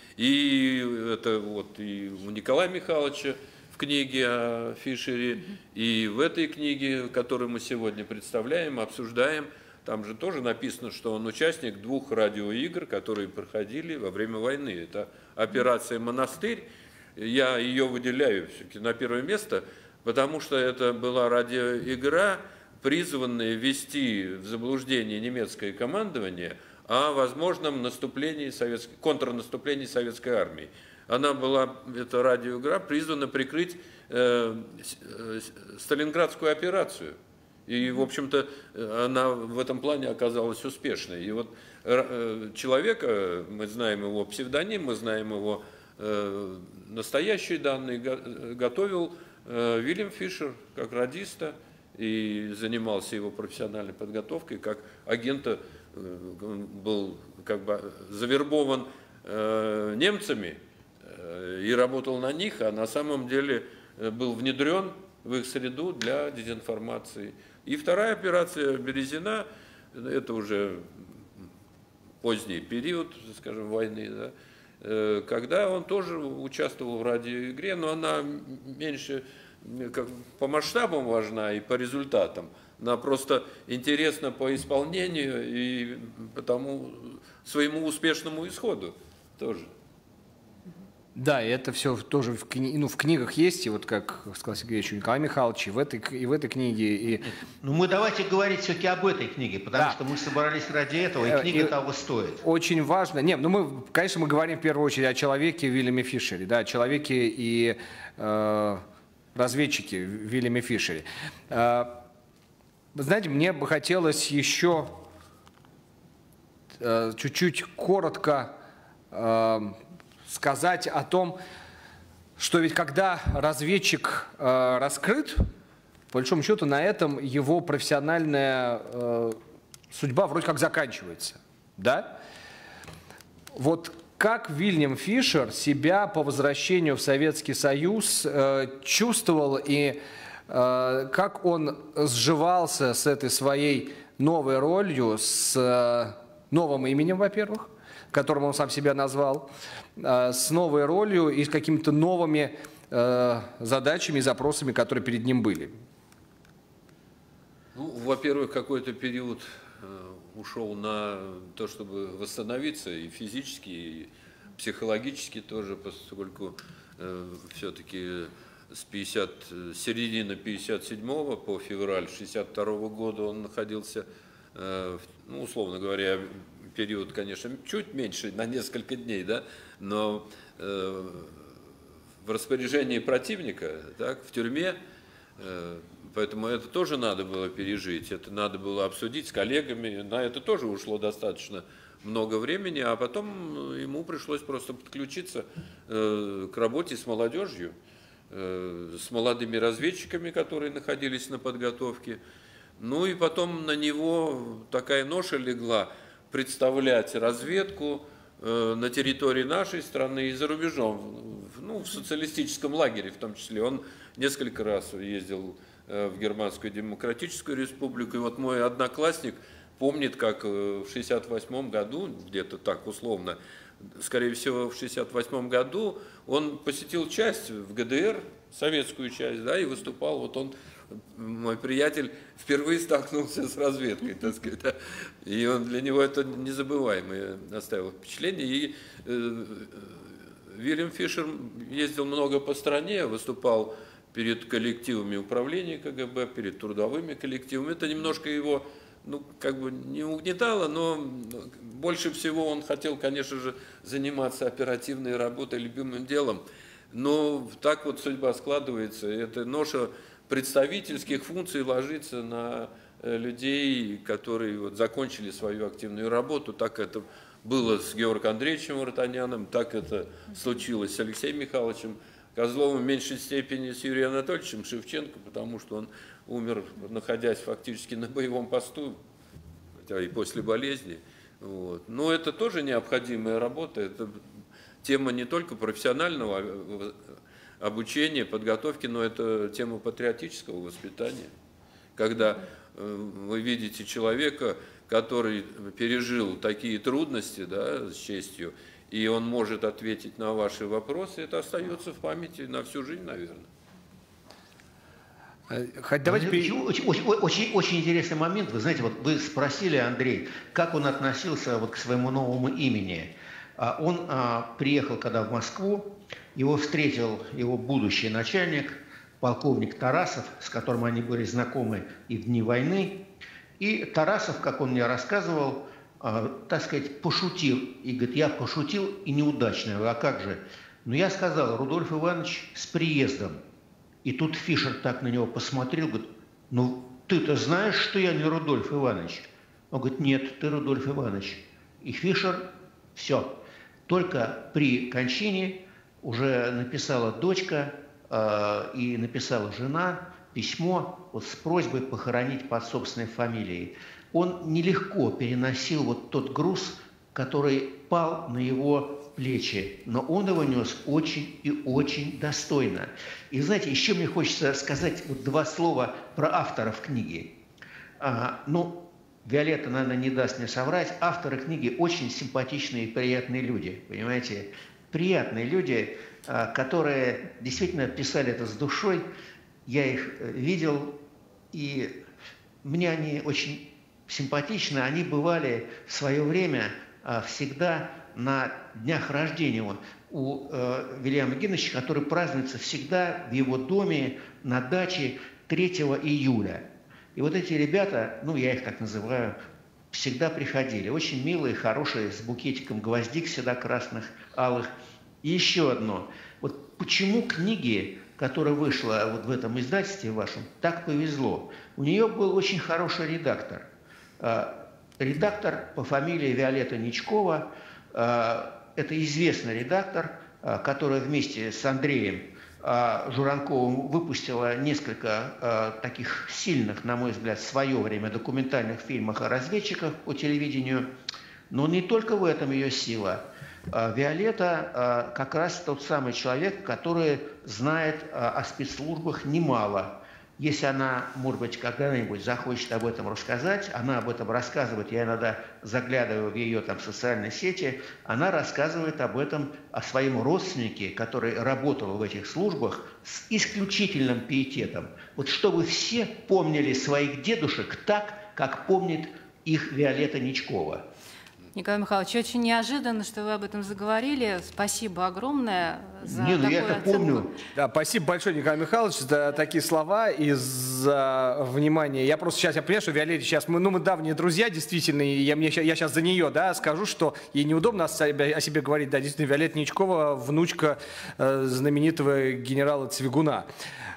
И это вот и у Николая Михайловича в книге о Фишере, и в этой книге, которую мы сегодня представляем, обсуждаем. Там же тоже написано, что он участник 2 радиоигр, которые проходили во время войны. Это операция «Монастырь». Я ее выделяю все-таки на первое место, потому что это была радиоигра, призванная ввести в заблуждение немецкое командование о возможном контрнаступлении советской армии. Она была, эта радиоигра, призвана прикрыть Сталинградскую операцию. И, в общем-то, она в этом плане оказалась успешной. И вот человека, мы знаем его псевдоним, мы знаем его настоящие данные, готовил Вильям Фишер как радиста и занимался его профессиональной подготовкой, как агента, был как бы завербован немцами и работал на них, а на самом деле был внедрен в их среду для дезинформации. И вторая операция «Березина» – это уже поздний период, скажем, войны, да, когда он тоже участвовал в радиоигре, но она меньше как по масштабам важна и по результатам. Она просто интересна по исполнению и по тому своему успешному исходу тоже. Да, и это все тоже в книгах есть, и вот как сказал Сергей Николай Михайлович, и в этой книге. И... Ну мы давайте говорить все-таки об этой книге, потому что мы собрались ради этого, и книга того стоит. Очень важно. Нет, ну мы, конечно, мы говорим в первую очередь о человеке Вильяме Фишере, да, о человеке и разведчике Вильяме Фишере. Вы знаете, мне бы хотелось еще чуть-чуть коротко сказать о том, что ведь когда разведчик раскрыт, по большому счету на этом его профессиональная судьба вроде как заканчивается. Да? Вот как Вильям Фишер себя по возвращению в Советский Союз чувствовал и как он сживался с этой своей новой ролью, с новым именем, во-первых, которым он сам себя назвал, с новой ролью и с какими-то новыми задачами и запросами, которые перед ним были? Ну, во-первых, какой-то период ушел на то, чтобы восстановиться и физически, и психологически тоже, поскольку все-таки с середины 57 по февраль 62 года он находился, ну, условно говоря, период, конечно, чуть меньше, на несколько дней, да, но в распоряжении противника, так, в тюрьме, поэтому это тоже надо было пережить, это надо было обсудить с коллегами, на это тоже ушло достаточно много времени, а потом ему пришлось просто подключиться к работе с молодежью, с молодыми разведчиками, которые находились на подготовке. Ну и потом на него такая ноша легла представлять разведку на территории нашей страны и за рубежом, ну, в социалистическом лагере в том числе. Он несколько раз ездил в Германскую Демократическую Республику. И вот мой одноклассник помнит, как в 1968 году, где-то так условно, скорее всего, в 1968 году он посетил часть в ГДР, советскую часть, да, и выступал. Вот он, мой приятель, впервые столкнулся с разведкой, так сказать, да, и он, для него это незабываемое оставило впечатление. И Вильям Фишер ездил много по стране, выступал перед коллективами управления КГБ, перед трудовыми коллективами. Это немножко его, ну, как бы не угнетало, но больше всего он хотел, конечно же, заниматься оперативной работой, любимым делом. Но так вот судьба складывается. Эта ноша представительских функций ложится на людей, которые вот закончили свою активную работу. Так это было с Георгием Андреевичем Вартаняном, так это случилось с Алексеем Михайловичем Козловым, в меньшей степени с Юрием Анатольевичем Шевченко, потому что он умер, находясь фактически на боевом посту, хотя и после болезни. Вот. Но это тоже необходимая работа, это тема не только профессионального обучения, подготовки, но это тема патриотического воспитания. Когда вы видите человека, который пережил такие трудности, да, с честью, и он может ответить на ваши вопросы, это остается в памяти на всю жизнь, наверное. Давайте очень интересный момент. Вы знаете, вот вы спросили, Андрей, как он относился вот к своему новому имени. Он приехал когда в Москву, его встретил его будущий начальник, полковник Тарасов, с которым они были знакомы и в дни войны. И Тарасов, как он мне рассказывал, так сказать, пошутил. И говорит, я пошутил и неудачно. А как же? Ну, я сказал, Рудольф Иванович, с приездом. И тут Фишер так на него посмотрел, говорит, ну, ты-то знаешь, что я не Рудольф Иванович? Он говорит, нет, ты Рудольф Иванович. И Фишер, все. Только при кончине уже написала дочка и написала жена письмо вот с просьбой похоронить под собственной фамилией. Он нелегко переносил вот тот груз, который пал на его плечи, но он его нес очень и очень достойно. И знаете, еще мне хочется сказать вот два слова про авторов книги. Ну, Виолетта, наверное, не даст мне соврать, авторы книги очень симпатичные и приятные люди, понимаете? Приятные люди, которые действительно писали это с душой. Я их видел, и мне они очень симпатичны. Они бывали в свое время всегда на днях рождения у Вильяма Генриховича, который празднуется всегда в его доме на даче 3 июля. И вот эти ребята, ну я их так называю, всегда приходили. Очень милые, хорошие, с букетиком гвоздик всегда красных, алых. И еще одно. Вот почему книги, которая вышла вот в этом издательстве вашем, так повезло? У нее был очень хороший редактор. Редактор по фамилии Виолетта Ничкова. Это известный редактор, который вместе с Андреем Журанковым выпустила несколько таких сильных, на мой взгляд, в свое время документальных фильмов о разведчиках по телевидению. Но не только в этом ее сила. Виолетта как раз тот самый человек, который знает о спецслужбах немало. Если она, может быть, когда-нибудь захочет об этом рассказать, она об этом рассказывает, я иногда заглядываю в ее там социальные сети, она рассказывает об этом, о своем родственнике, который работал в этих службах с исключительным пиететом. Вот чтобы все помнили своих дедушек так, как помнит их Виолетта Ничкова. Николай Михайлович, очень неожиданно, что вы об этом заговорили. Спасибо огромное за такую я это оценку. помню. Да, спасибо большое, Николай Михайлович, за такие слова и за внимание. Я просто сейчас, я понимаю, что Виолетте сейчас, мы давние друзья, действительно, и я сейчас за нее, да, скажу, что ей неудобно о себе говорить, да, действительно, Виолетта Ничкова, внучка знаменитого генерала Цвигуна.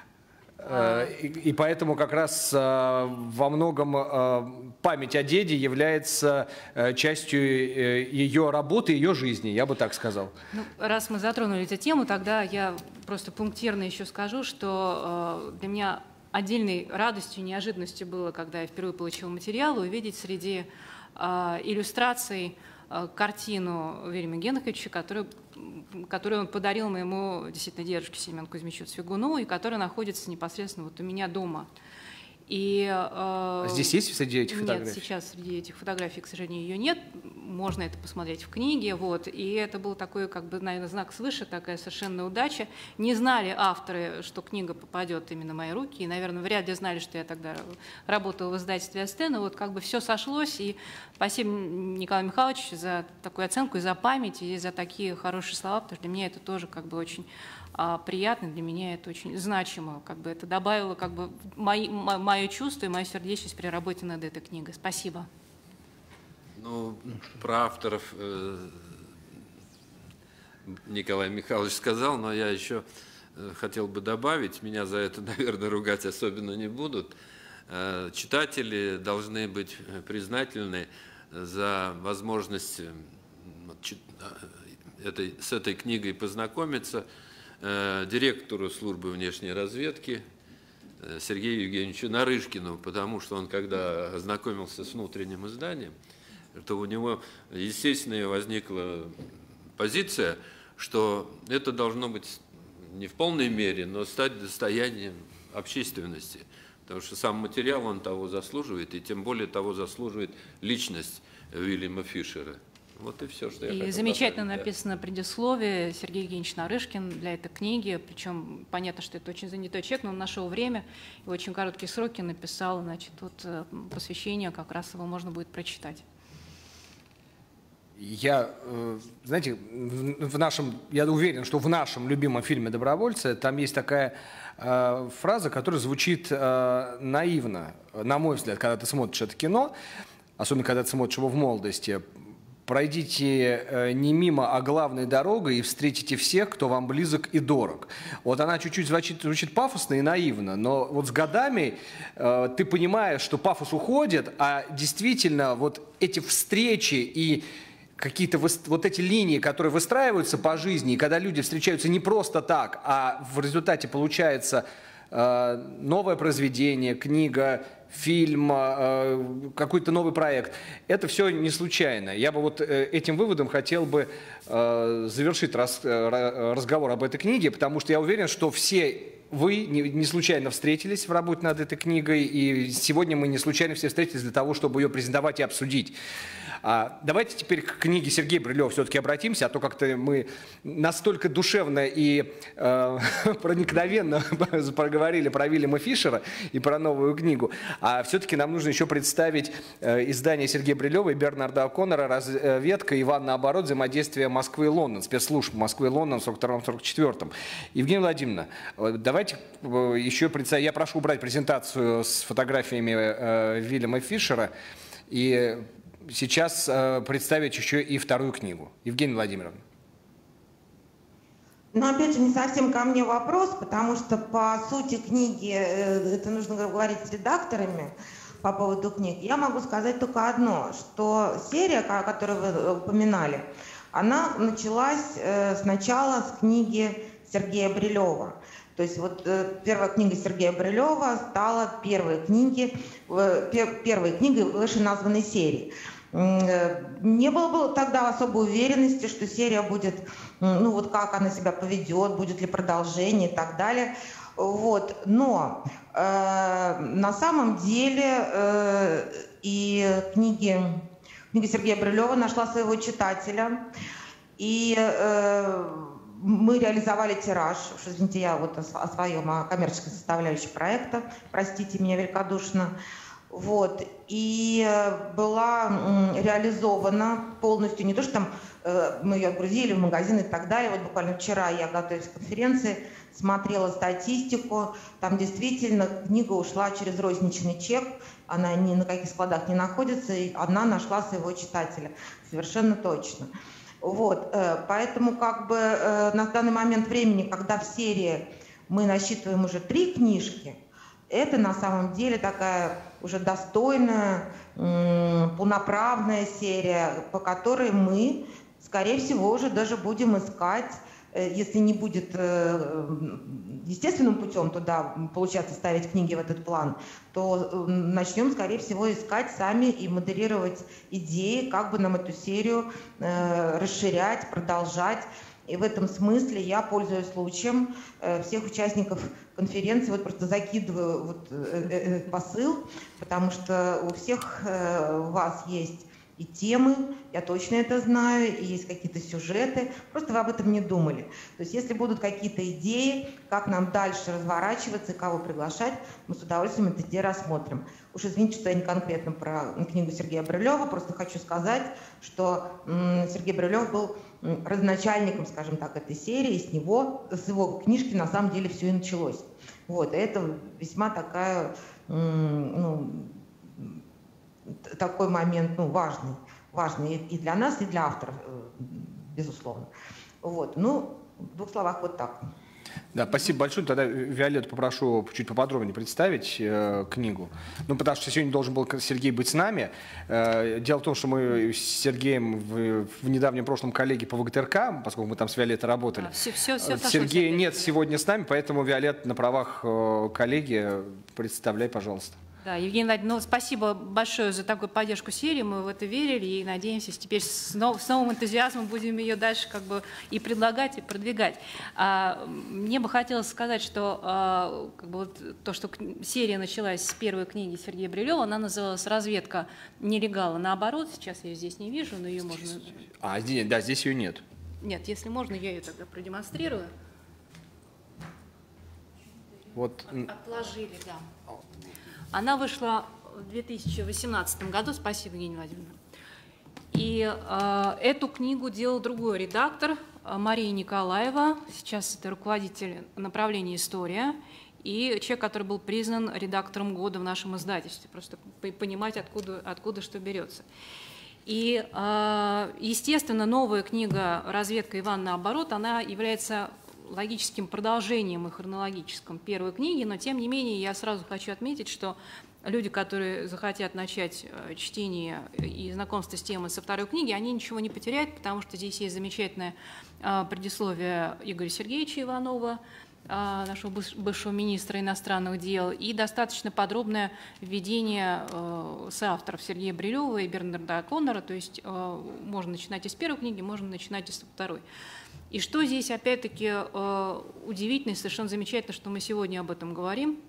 И поэтому как раз во многом память о деде является частью ее работы, ее жизни, я бы так сказал. Ну, раз мы затронули эту тему, тогда я просто пунктирно еще скажу, что для меня отдельной радостью и неожиданностью было, когда я впервые получила материал, увидеть среди иллюстраций картину Вильяма Генриховича, которую он подарил моему действительно дедушке Семену Кузьмичу Цвигуну, и которая находится непосредственно вот у меня дома. И, здесь есть среди этих фотографий? Нет, сейчас среди этих фотографий, к сожалению, ее нет. Можно это посмотреть в книге. Вот. И это был такой, как бы, наверное, знак свыше, такая совершенно удача. Не знали авторы, что книга попадет именно в мои руки. И, наверное, вряд ли знали, что я тогда работала в издательстве «Астен». И вот как бы все сошлось. И спасибо, Николай Михайлович, за такую оценку, и за память, и за такие хорошие слова, потому что для меня это тоже как бы очень приятно, для меня это очень значимо. Как бы это добавило как бы мое чувство и мою сердечность при работе над этой книгой. Спасибо. Ну, про авторов Николай Михайлович сказал, но я еще хотел бы добавить, меня за это, наверное, ругать особенно не будут. Читатели должны быть признательны за возможность с этой книгой познакомиться директору службы внешней разведки Сергею Евгеньевичу Нарышкину, потому что он, когда ознакомился с внутренним изданием, то у него, естественно, возникла позиция, что это должно быть не в полной мере, но стать достоянием общественности, потому что сам материал, он того заслуживает, и тем более того заслуживает личность Вильяма Фишера. Вот и все, что я хотел замечательно добавить, написано предисловие Сергей Евгеньевич Нарышкин для этой книги. Причем понятно, что это очень занятой человек, но он нашел время и в очень короткие сроки написал, значит, вот посвящение, как раз его можно будет прочитать. Я, знаете, я уверен, что в нашем любимом фильме «Добровольцы» там есть такая фраза, которая звучит наивно, на мой взгляд, когда ты смотришь это кино, особенно когда ты смотришь его в молодости. пройдите не мимо, а главной дорогой и встретите всех, кто вам близок и дорог. Вот она чуть-чуть звучит пафосно и наивно, но вот с годами ты понимаешь, что пафос уходит, а действительно вот эти встречи и какие-то вот эти линии, которые выстраиваются по жизни, и когда люди встречаются не просто так, а в результате получается новое произведение, книга, фильм, какой-то новый проект. Это все не случайно. Я бы вот этим выводом хотел бы завершить разговор об этой книге, потому что я уверен, что все вы не случайно встретились в работе над этой книгой, и сегодня мы не случайно все встретились для того, чтобы ее презентовать и обсудить. Давайте теперь к книге Сергея Брилева все-таки обратимся, а то как-то мы настолько душевно и проникновенно проговорили про Вильяма Фишера и про новую книгу. А все-таки нам нужно еще представить издание Сергея Брилева и Бернарда О'Коннора «Разведка», Иван, наоборот, взаимодействие Москвы и Лондона, спецслужб Москвы и Лондона в 1942-1944. Евгения Владимировна, давайте еще представить. Я прошу убрать презентацию с фотографиями Вильяма Фишера и сейчас представить еще и вторую книгу. Евгения Владимировна. Но опять же не совсем ко мне вопрос, потому что по сути книги, это нужно говорить с редакторами по поводу книг. Я могу сказать только одно, что серия, которую вы упоминали, она началась сначала с книги Сергея Брилева. То есть вот первая книга Сергея Брилева стала первой книгой вышеназванной серии. Не было тогда особой уверенности, что серия будет, ну вот как она себя поведет, будет ли продолжение и так далее. Вот. Но на самом деле и книга Сергея Брилева нашла своего читателя. И мы реализовали тираж, уж извините, я вот о своем, о коммерческой составляющей проекта, простите меня великодушно. Вот. И была реализована полностью, не то, что там мы ее отгрузили в магазин и так далее. Вот буквально вчера я, готовясь к конференции, смотрела статистику. Там действительно книга ушла через розничный чек, она ни на каких складах не находится, и она нашла своего читателя. Совершенно точно. Вот. Поэтому как бы на данный момент времени, когда в серии мы насчитываем уже 3 книжки, это на самом деле такая уже достойная, полноправная серия, по которой мы, скорее всего, уже даже будем искать, если не будет естественным путем туда получаться ставить книги в этот план, то начнем, скорее всего, искать сами и модерировать идеи, как бы нам эту серию расширять, продолжать. И в этом смысле я, пользуясь случаем, всех участников конференции вот просто закидываю вот этот посыл, потому что у всех вас есть и темы, я точно это знаю, и есть какие-то сюжеты, просто вы об этом не думали. То есть если будут какие-то идеи, как нам дальше разворачиваться и кого приглашать, мы с удовольствием эти идеи рассмотрим. Уж извините, что я не конкретно про книгу Сергея Брилева, просто хочу сказать, что Сергей Брилев был родоначальником, скажем так, этой серии, и с его книжки на самом деле все и началось. Вот, и это весьма такая, такой момент, важный и для нас, и для авторов, безусловно. Вот, ну, в 2 словах вот так. Да, спасибо большое. Тогда Виолетту попрошу чуть поподробнее представить книгу. Ну, потому что сегодня должен был Сергей быть с нами. Дело в том, что мы с Сергеем в недавнем прошлом коллеги по ВГТРК, поскольку мы там с Виолеттой работали. Сергея нет сегодня с нами, поэтому, Виолетта, на правах коллеги, представляй, пожалуйста. Да, Евгений Владимирович, спасибо большое за такую поддержку серии, мы в это верили и надеемся, теперь с новым энтузиазмом будем ее дальше как бы и предлагать, и продвигать. Мне бы хотелось сказать, что как бы вот то, что серия началась с первой книги Сергея Брилева, она называлась «Разведка нелегала». Наоборот, сейчас я ее здесь не вижу, но ее можно... Да, здесь ее нет. Нет, если можно, я ее тогда продемонстрирую. Вот. Отложили, да. Она вышла в 2018 году, спасибо, Евгения Владимировна. И эту книгу делал другой редактор, Мария Николаева, сейчас это руководитель направления «История», и человек, который был признан редактором года в нашем издательстве, просто понимать, откуда что берется. И, естественно, новая книга «Разведка. Иван наоборот», она является логическим продолжением и хронологическим первой книги, но, тем не менее, я сразу хочу отметить, что люди, которые захотят начать чтение и знакомство с темой со второй книги, они ничего не потеряют, потому что здесь есть замечательное предисловие Игоря Сергеевича Иванова, нашего бывшего министра иностранных дел, и достаточно подробное введение соавторов Сергея Брилева и Бернарда Коннора, то есть можно начинать и с первой книги, можно начинать и со второй. И что здесь, опять-таки, удивительно и совершенно замечательно, что мы сегодня об этом говорим,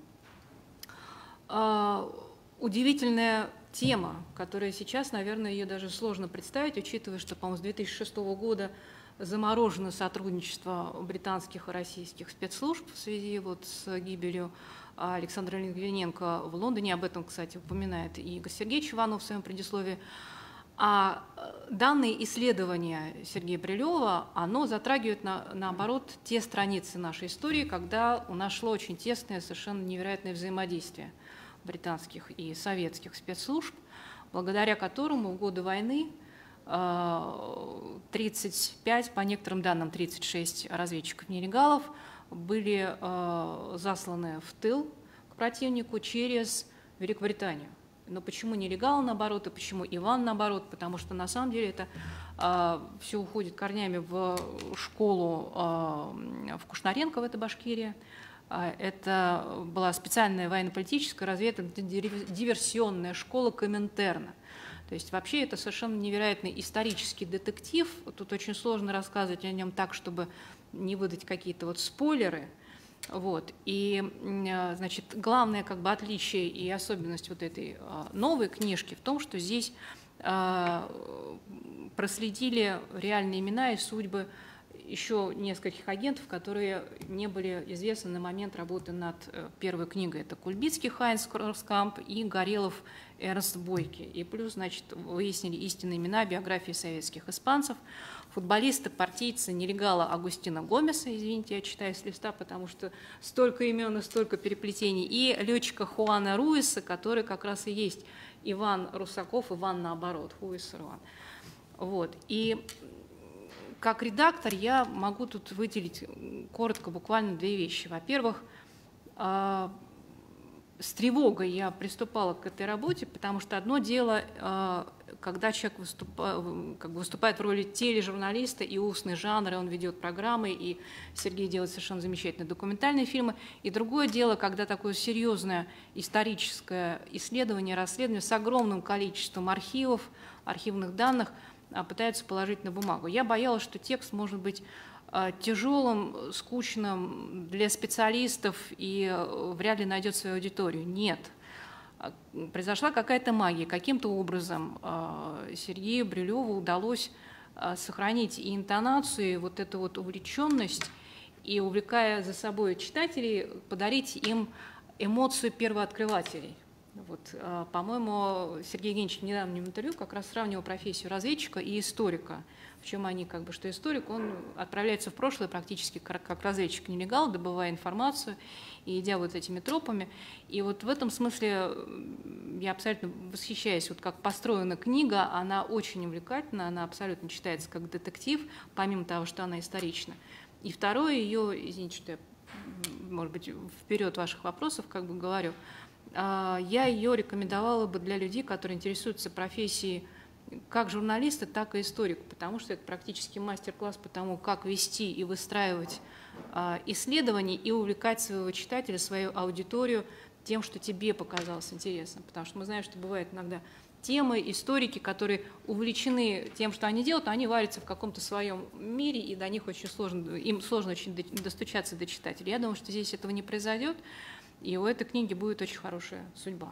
удивительная тема, которая сейчас, наверное, ее даже сложно представить, учитывая, что, по-моему, с 2006 года заморожено сотрудничество британских и российских спецслужб в связи вот с гибелью Александра Литвиненко в Лондоне. Об этом, кстати, упоминает и Игорь Сергеевич Иванов в своем предисловии. А данные исследования Сергея Брилева, оно затрагивает, наоборот, те страницы нашей истории, когда у нас шло очень тесное, совершенно невероятное взаимодействие британских и советских спецслужб, благодаря которому в годы войны 35, по некоторым данным 36 разведчиков-нелегалов были засланы в тыл к противнику через Великобританию. Но почему нелегал наоборот, и почему Иван наоборот? Потому что на самом деле это все уходит корнями в школу в Кушнаренко, в этой Башкирии. Это была специальная военно-политическая разведывательно-диверсионная школа Коминтерна. То есть вообще это совершенно невероятный исторический детектив. Тут очень сложно рассказывать о нем так, чтобы не выдать какие-то вот спойлеры. Вот. И, значит, главное как бы отличие и особенность вот этой новой книжки в том, что здесь проследили реальные имена и судьбы еще нескольких агентов, которые не были известны на момент работы над первой книгой. Это Кульбицкий Хайнц Кроскамп и Горелов Эрнст Бойке. И плюс, значит, выяснили истинные имена, биографии советских испанцев, футболиста, партийца, нелегала Агустина Гомеса, извините, я читаю с листа, потому что столько имен и столько переплетений, и летчика Хуана Руиса, который как раз и есть Иван Русаков, Иван наоборот, Хуис Руан. Вот. И как редактор я могу тут выделить коротко буквально две вещи. Во-первых, с тревогой я приступала к этой работе, потому что одно дело, когда человек выступает в роли тележурналиста и устный жанр, и он ведет программы, и Сергей делает совершенно замечательные документальные фильмы, и другое дело, когда такое серьезное историческое исследование, расследование с огромным количеством архивов, архивных данных пытаются положить на бумагу. Я боялась, что текст может быть тяжелым, скучным для специалистов и вряд ли найдет свою аудиторию. Нет. Произошла какая-то магия. Каким-то образом Сергею Брилеву удалось сохранить и интонацию, и вот эту вот увлеченность, и, увлекая за собой читателей, подарить им эмоцию первооткрывателей. Вот, по-моему, Сергей Евгеньевич в недавнем интервью как раз сравнивал профессию разведчика и историка. В чем они, как бы, что историк, он отправляется в прошлое практически как разведчик-нелегал, добывая информацию и идя вот этими тропами. И вот в этом смысле я абсолютно восхищаюсь, вот как построена книга, она очень увлекательна, она абсолютно читается как детектив, помимо того, что она исторична. И второе, ее, извините, что я, может быть, вперед ваших вопросов как бы говорю, я ее рекомендовала бы для людей, которые интересуются профессией как журналиста, так и историка, потому что это практически мастер-класс по тому, как вести и выстраивать исследования и увлекать своего читателя, свою аудиторию тем, что тебе показалось интересным. Потому что мы знаем, что бывает иногда темы, историки, которые увлечены тем, что они делают, но они варятся в каком-то своем мире, и до них очень сложно, им сложно очень достучаться до читателя. Я думаю, что здесь этого не произойдет. И у этой книги будет очень хорошая судьба.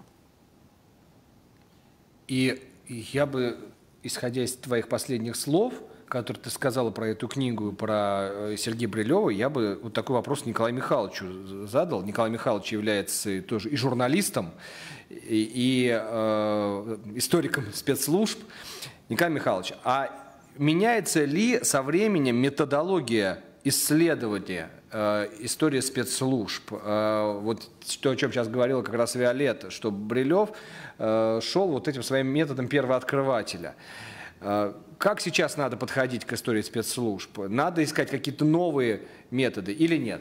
И я бы, исходя из твоих последних слов, которые ты сказала про эту книгу, про Сергея Брилева, я бы вот такой вопрос Николаю Михайловичу задал. Николай Михайлович является тоже и журналистом, и историком спецслужб. Николай Михайлович, а меняется ли со временем методология исследования истории спецслужб? Вот то, о чем сейчас говорила как раз Виолетта, что Брилев шел вот этим своим методом первооткрывателя. Как сейчас надо подходить к истории спецслужб? Надо искать какие-то новые методы или нет?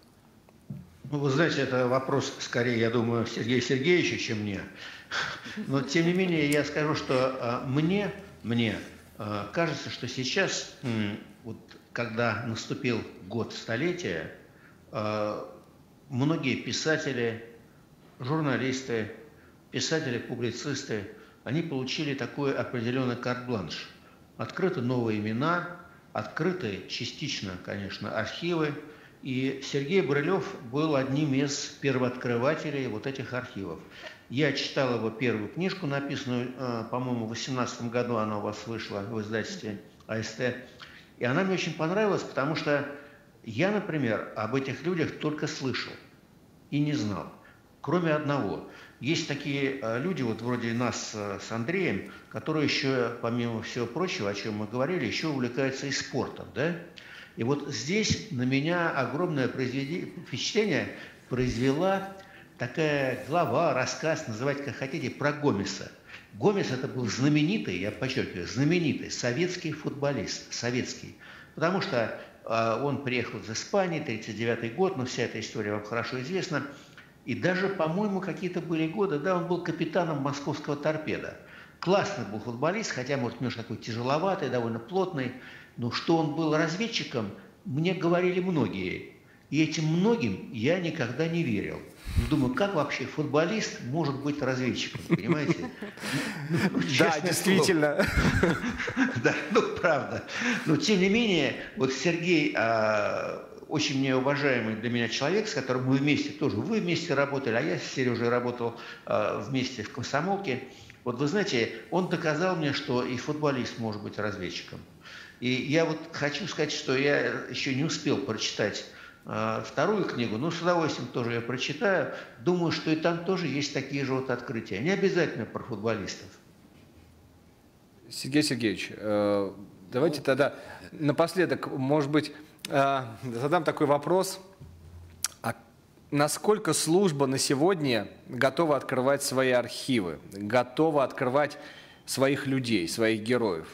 Ну, вы знаете, это вопрос, скорее, я думаю, Сергея Сергеевича, чем мне. Но, тем не менее, я скажу, что мне кажется, что сейчас, вот, когда наступил год столетия, многие писатели, журналисты, писатели-публицисты, они получили такой определенный карт-бланш. Открыты новые имена, открыты частично, конечно, архивы. И Сергей Брылев был одним из первооткрывателей вот этих архивов. Я читал его первую книжку, написанную, по-моему, в 2018 году, она у вас вышла в издательстве АСТ. И она мне очень понравилась, потому что я, например, об этих людях только слышал и не знал. Кроме одного. Есть такие люди, вот вроде нас с Андреем, которые еще, помимо всего прочего, о чем мы говорили, еще увлекаются и спортом, да? И вот здесь на меня огромное впечатление произвела такая глава, рассказ, называть как хотите, про Гомеса. Гомес – это был знаменитый, я подчеркиваю, знаменитый советский футболист, советский. Потому что он приехал из Испании, 1939 год, но вся эта история вам хорошо известна. И даже, по-моему, какие-то были годы, да, он был капитаном московского «Торпедо». Классный был футболист, хотя, может, немножко такой тяжеловатый, довольно плотный. Но что он был разведчиком, мне говорили многие. И этим многим я никогда не верил. Думаю, как вообще футболист может быть разведчиком, понимаете? Да, действительно. Да, ну правда. Но тем не менее, вот Сергей, очень мне уважаемый для меня человек, с которым мы вместе тоже, вы вместе работали, а я с Сережей работал вместе в «Комсомолке». Вот вы знаете, он доказал мне, что и футболист может быть разведчиком. И я вот хочу сказать, что я еще не успел прочитать вторую книгу, но с удовольствием тоже ее прочитаю. Думаю, что и там тоже есть такие же вот открытия. Не обязательно про футболистов. Сергей Сергеевич, давайте тогда напоследок, может быть, задам такой вопрос. А насколько служба на сегодня готова открывать свои архивы, готова открывать своих людей, своих героев?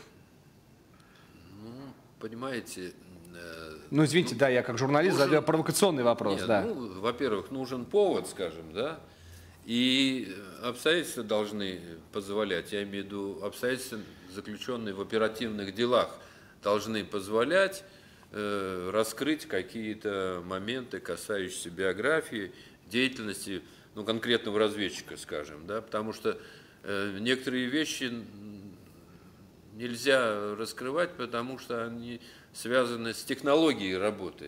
Понимаете... Ну, извините, да, я как журналист задаю провокационный вопрос. Нет, да. ну, во-первых, нужен повод, скажем, да, и обстоятельства должны позволять, я имею в виду обстоятельства, заключенные в оперативных делах, должны позволять раскрыть какие-то моменты, касающиеся биографии, деятельности, ну, конкретного разведчика, скажем, да, потому что некоторые вещи нельзя раскрывать, потому что они связаны с технологией работы.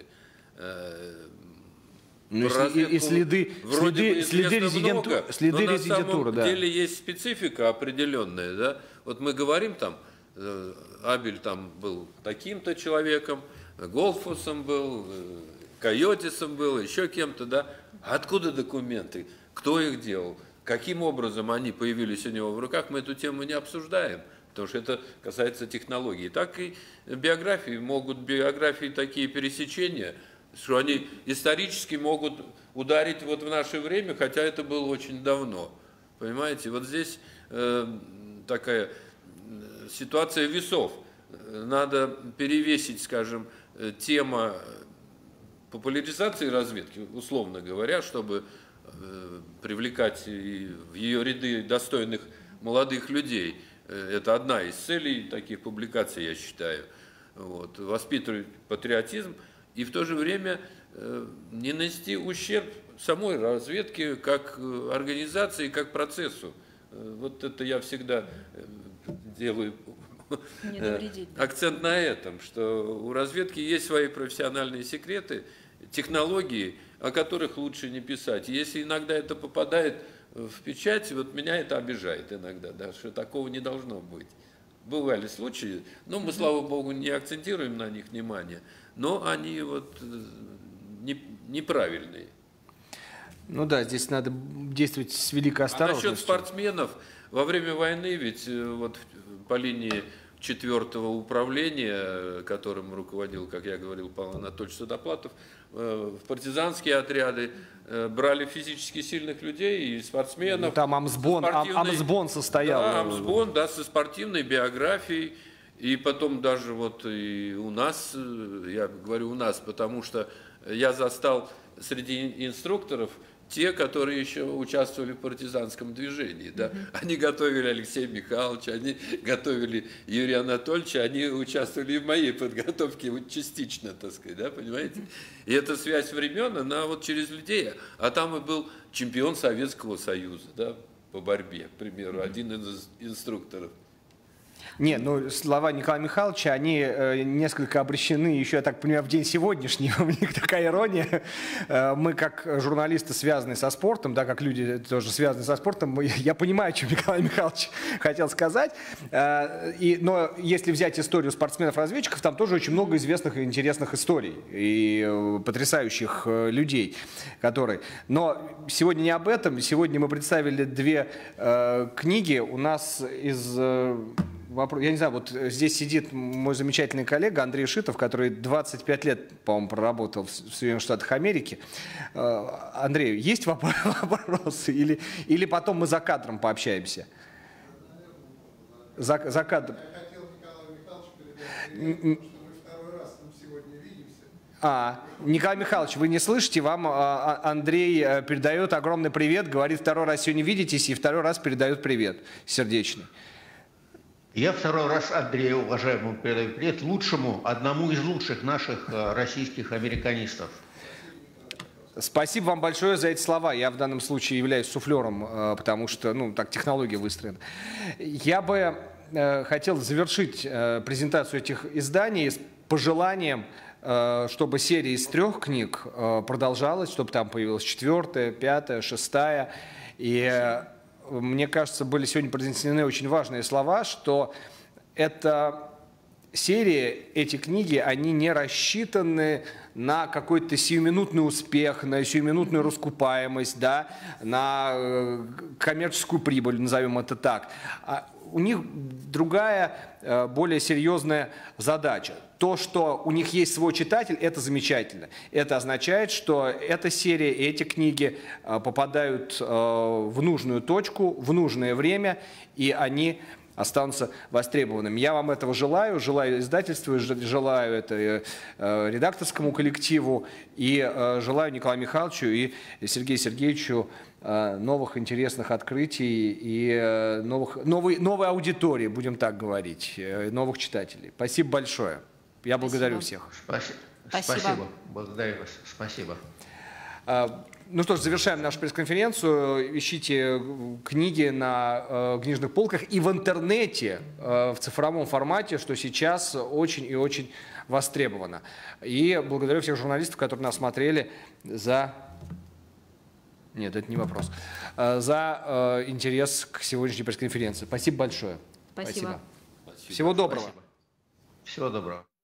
Ну, и следы резидентуры. Но на самом деле есть специфика определенная. Да? Вот мы говорим там, Абель там был таким-то человеком, Голфусом был, Койотисом был, еще кем-то. Да? Откуда документы? Кто их делал? Каким образом они появились у него в руках? Мы эту тему не обсуждаем. Потому что это касается технологий. Так и биографии, могут биографии такие пересечения, что они исторически могут ударить вот в наше время, хотя это было очень давно. Понимаете, вот здесь такая ситуация весов. Надо перевесить, скажем, тема популяризации разведки, условно говоря, чтобы привлекать в ее ряды достойных молодых людей. Это одна из целей таких публикаций, я считаю. Вот. Воспитывать патриотизм и в то же время не нанести ущерб самой разведке как организации, как процессу. Вот это я всегда делаю акцент на этом, что у разведки есть свои профессиональные секреты, технологии, о которых лучше не писать. Если иногда это попадает в печать, вот меня это обижает иногда, да, что такого не должно быть. Бывали случаи, но мы, слава богу, не акцентируем на них внимание, но они вот неправильные. Ну да, здесь надо действовать с великой осторожностью. А насчет спортсменов, во время войны ведь вот по линии 4-го управления, которым руководил, как я говорил, Павел Анатольевич Судоплатов, в партизанские отряды, брали физически сильных людей и спортсменов. Ну, там Амсбон состоял. Да, Амсбон, да, со спортивной биографией. И потом даже вот и у нас, я говорю у нас, потому что я застал среди инструкторов те, которые еще участвовали в партизанском движении. Да? Они готовили Алексея Михайловича, они готовили Юрия Анатольевича, они участвовали и в моей подготовке вот частично, так сказать, да, понимаете? И эта связь времен, она вот через людей. А там и был чемпион Советского Союза, да, по борьбе, к примеру, один из инструкторов. Нет, ну слова Николая Михайловича, они несколько обращены еще, я так понимаю, в день сегодняшний. У них такая ирония. Мы, как журналисты, связанные со спортом, да, как люди тоже связаны со спортом, я понимаю, о чем Николай Михайлович хотел сказать. Но если взять историю спортсменов-разведчиков, там тоже очень много известных и интересных историй и потрясающих людей, которые... Но сегодня не об этом. Сегодня мы представили две книги. У нас из... Я не знаю, вот здесь сидит мой замечательный коллега Андрей Шитов, который 25 лет, по-моему, проработал в Соединенных Штатах Америки. Андрей, есть вопросы? Или потом мы за кадром пообщаемся? За кадром. Я хотел Николаю Михайловичу передать привет, потому что мы второй раз там сегодня видимся. Николай Михайлович, вы не слышите? Вам Андрей передает огромный привет, говорит, второй раз сегодня видитесь, и второй раз передает привет сердечный. Я второй раз Андрею, уважаемому, передаю привет, лучшему, одному из лучших наших российских американистов. Спасибо вам большое за эти слова. Я в данном случае являюсь суфлером, потому что, ну, так технология выстроена. Я бы хотел завершить презентацию этих изданий с пожеланием, чтобы серия из 3 книг продолжалась, чтобы там появилась 4-я, 5-я, 6-я. И мне кажется, были сегодня произнесены очень важные слова, что эта серия, эти книги, они не рассчитаны на какой-то сиюминутный успех, на сиюминутную раскупаемость, да, на коммерческую прибыль, назовем это так. У них другая, более серьезная задача. То, что у них есть свой читатель, это замечательно. Это означает, что эта серия, эти книги попадают в нужную точку, в нужное время, и они останутся востребованными. Я вам этого желаю, желаю издательству, желаю это редакторскому коллективу, и желаю Николаю Михайловичу и Сергею Сергеевичу новых интересных открытий и новой аудитории, будем так говорить, новых читателей. Спасибо большое. Я благодарю всех. Спасибо. Благодарю вас. Спасибо. Ну что ж, завершаем нашу пресс-конференцию. Ищите книги на книжных полках и в интернете, в цифровом формате, что сейчас очень и очень востребовано. И благодарю всех журналистов, которые нас смотрели, за... Нет, это не вопрос. За интерес к сегодняшней пресс-конференции. Спасибо большое. Спасибо. Всего доброго. Спасибо. Всего доброго.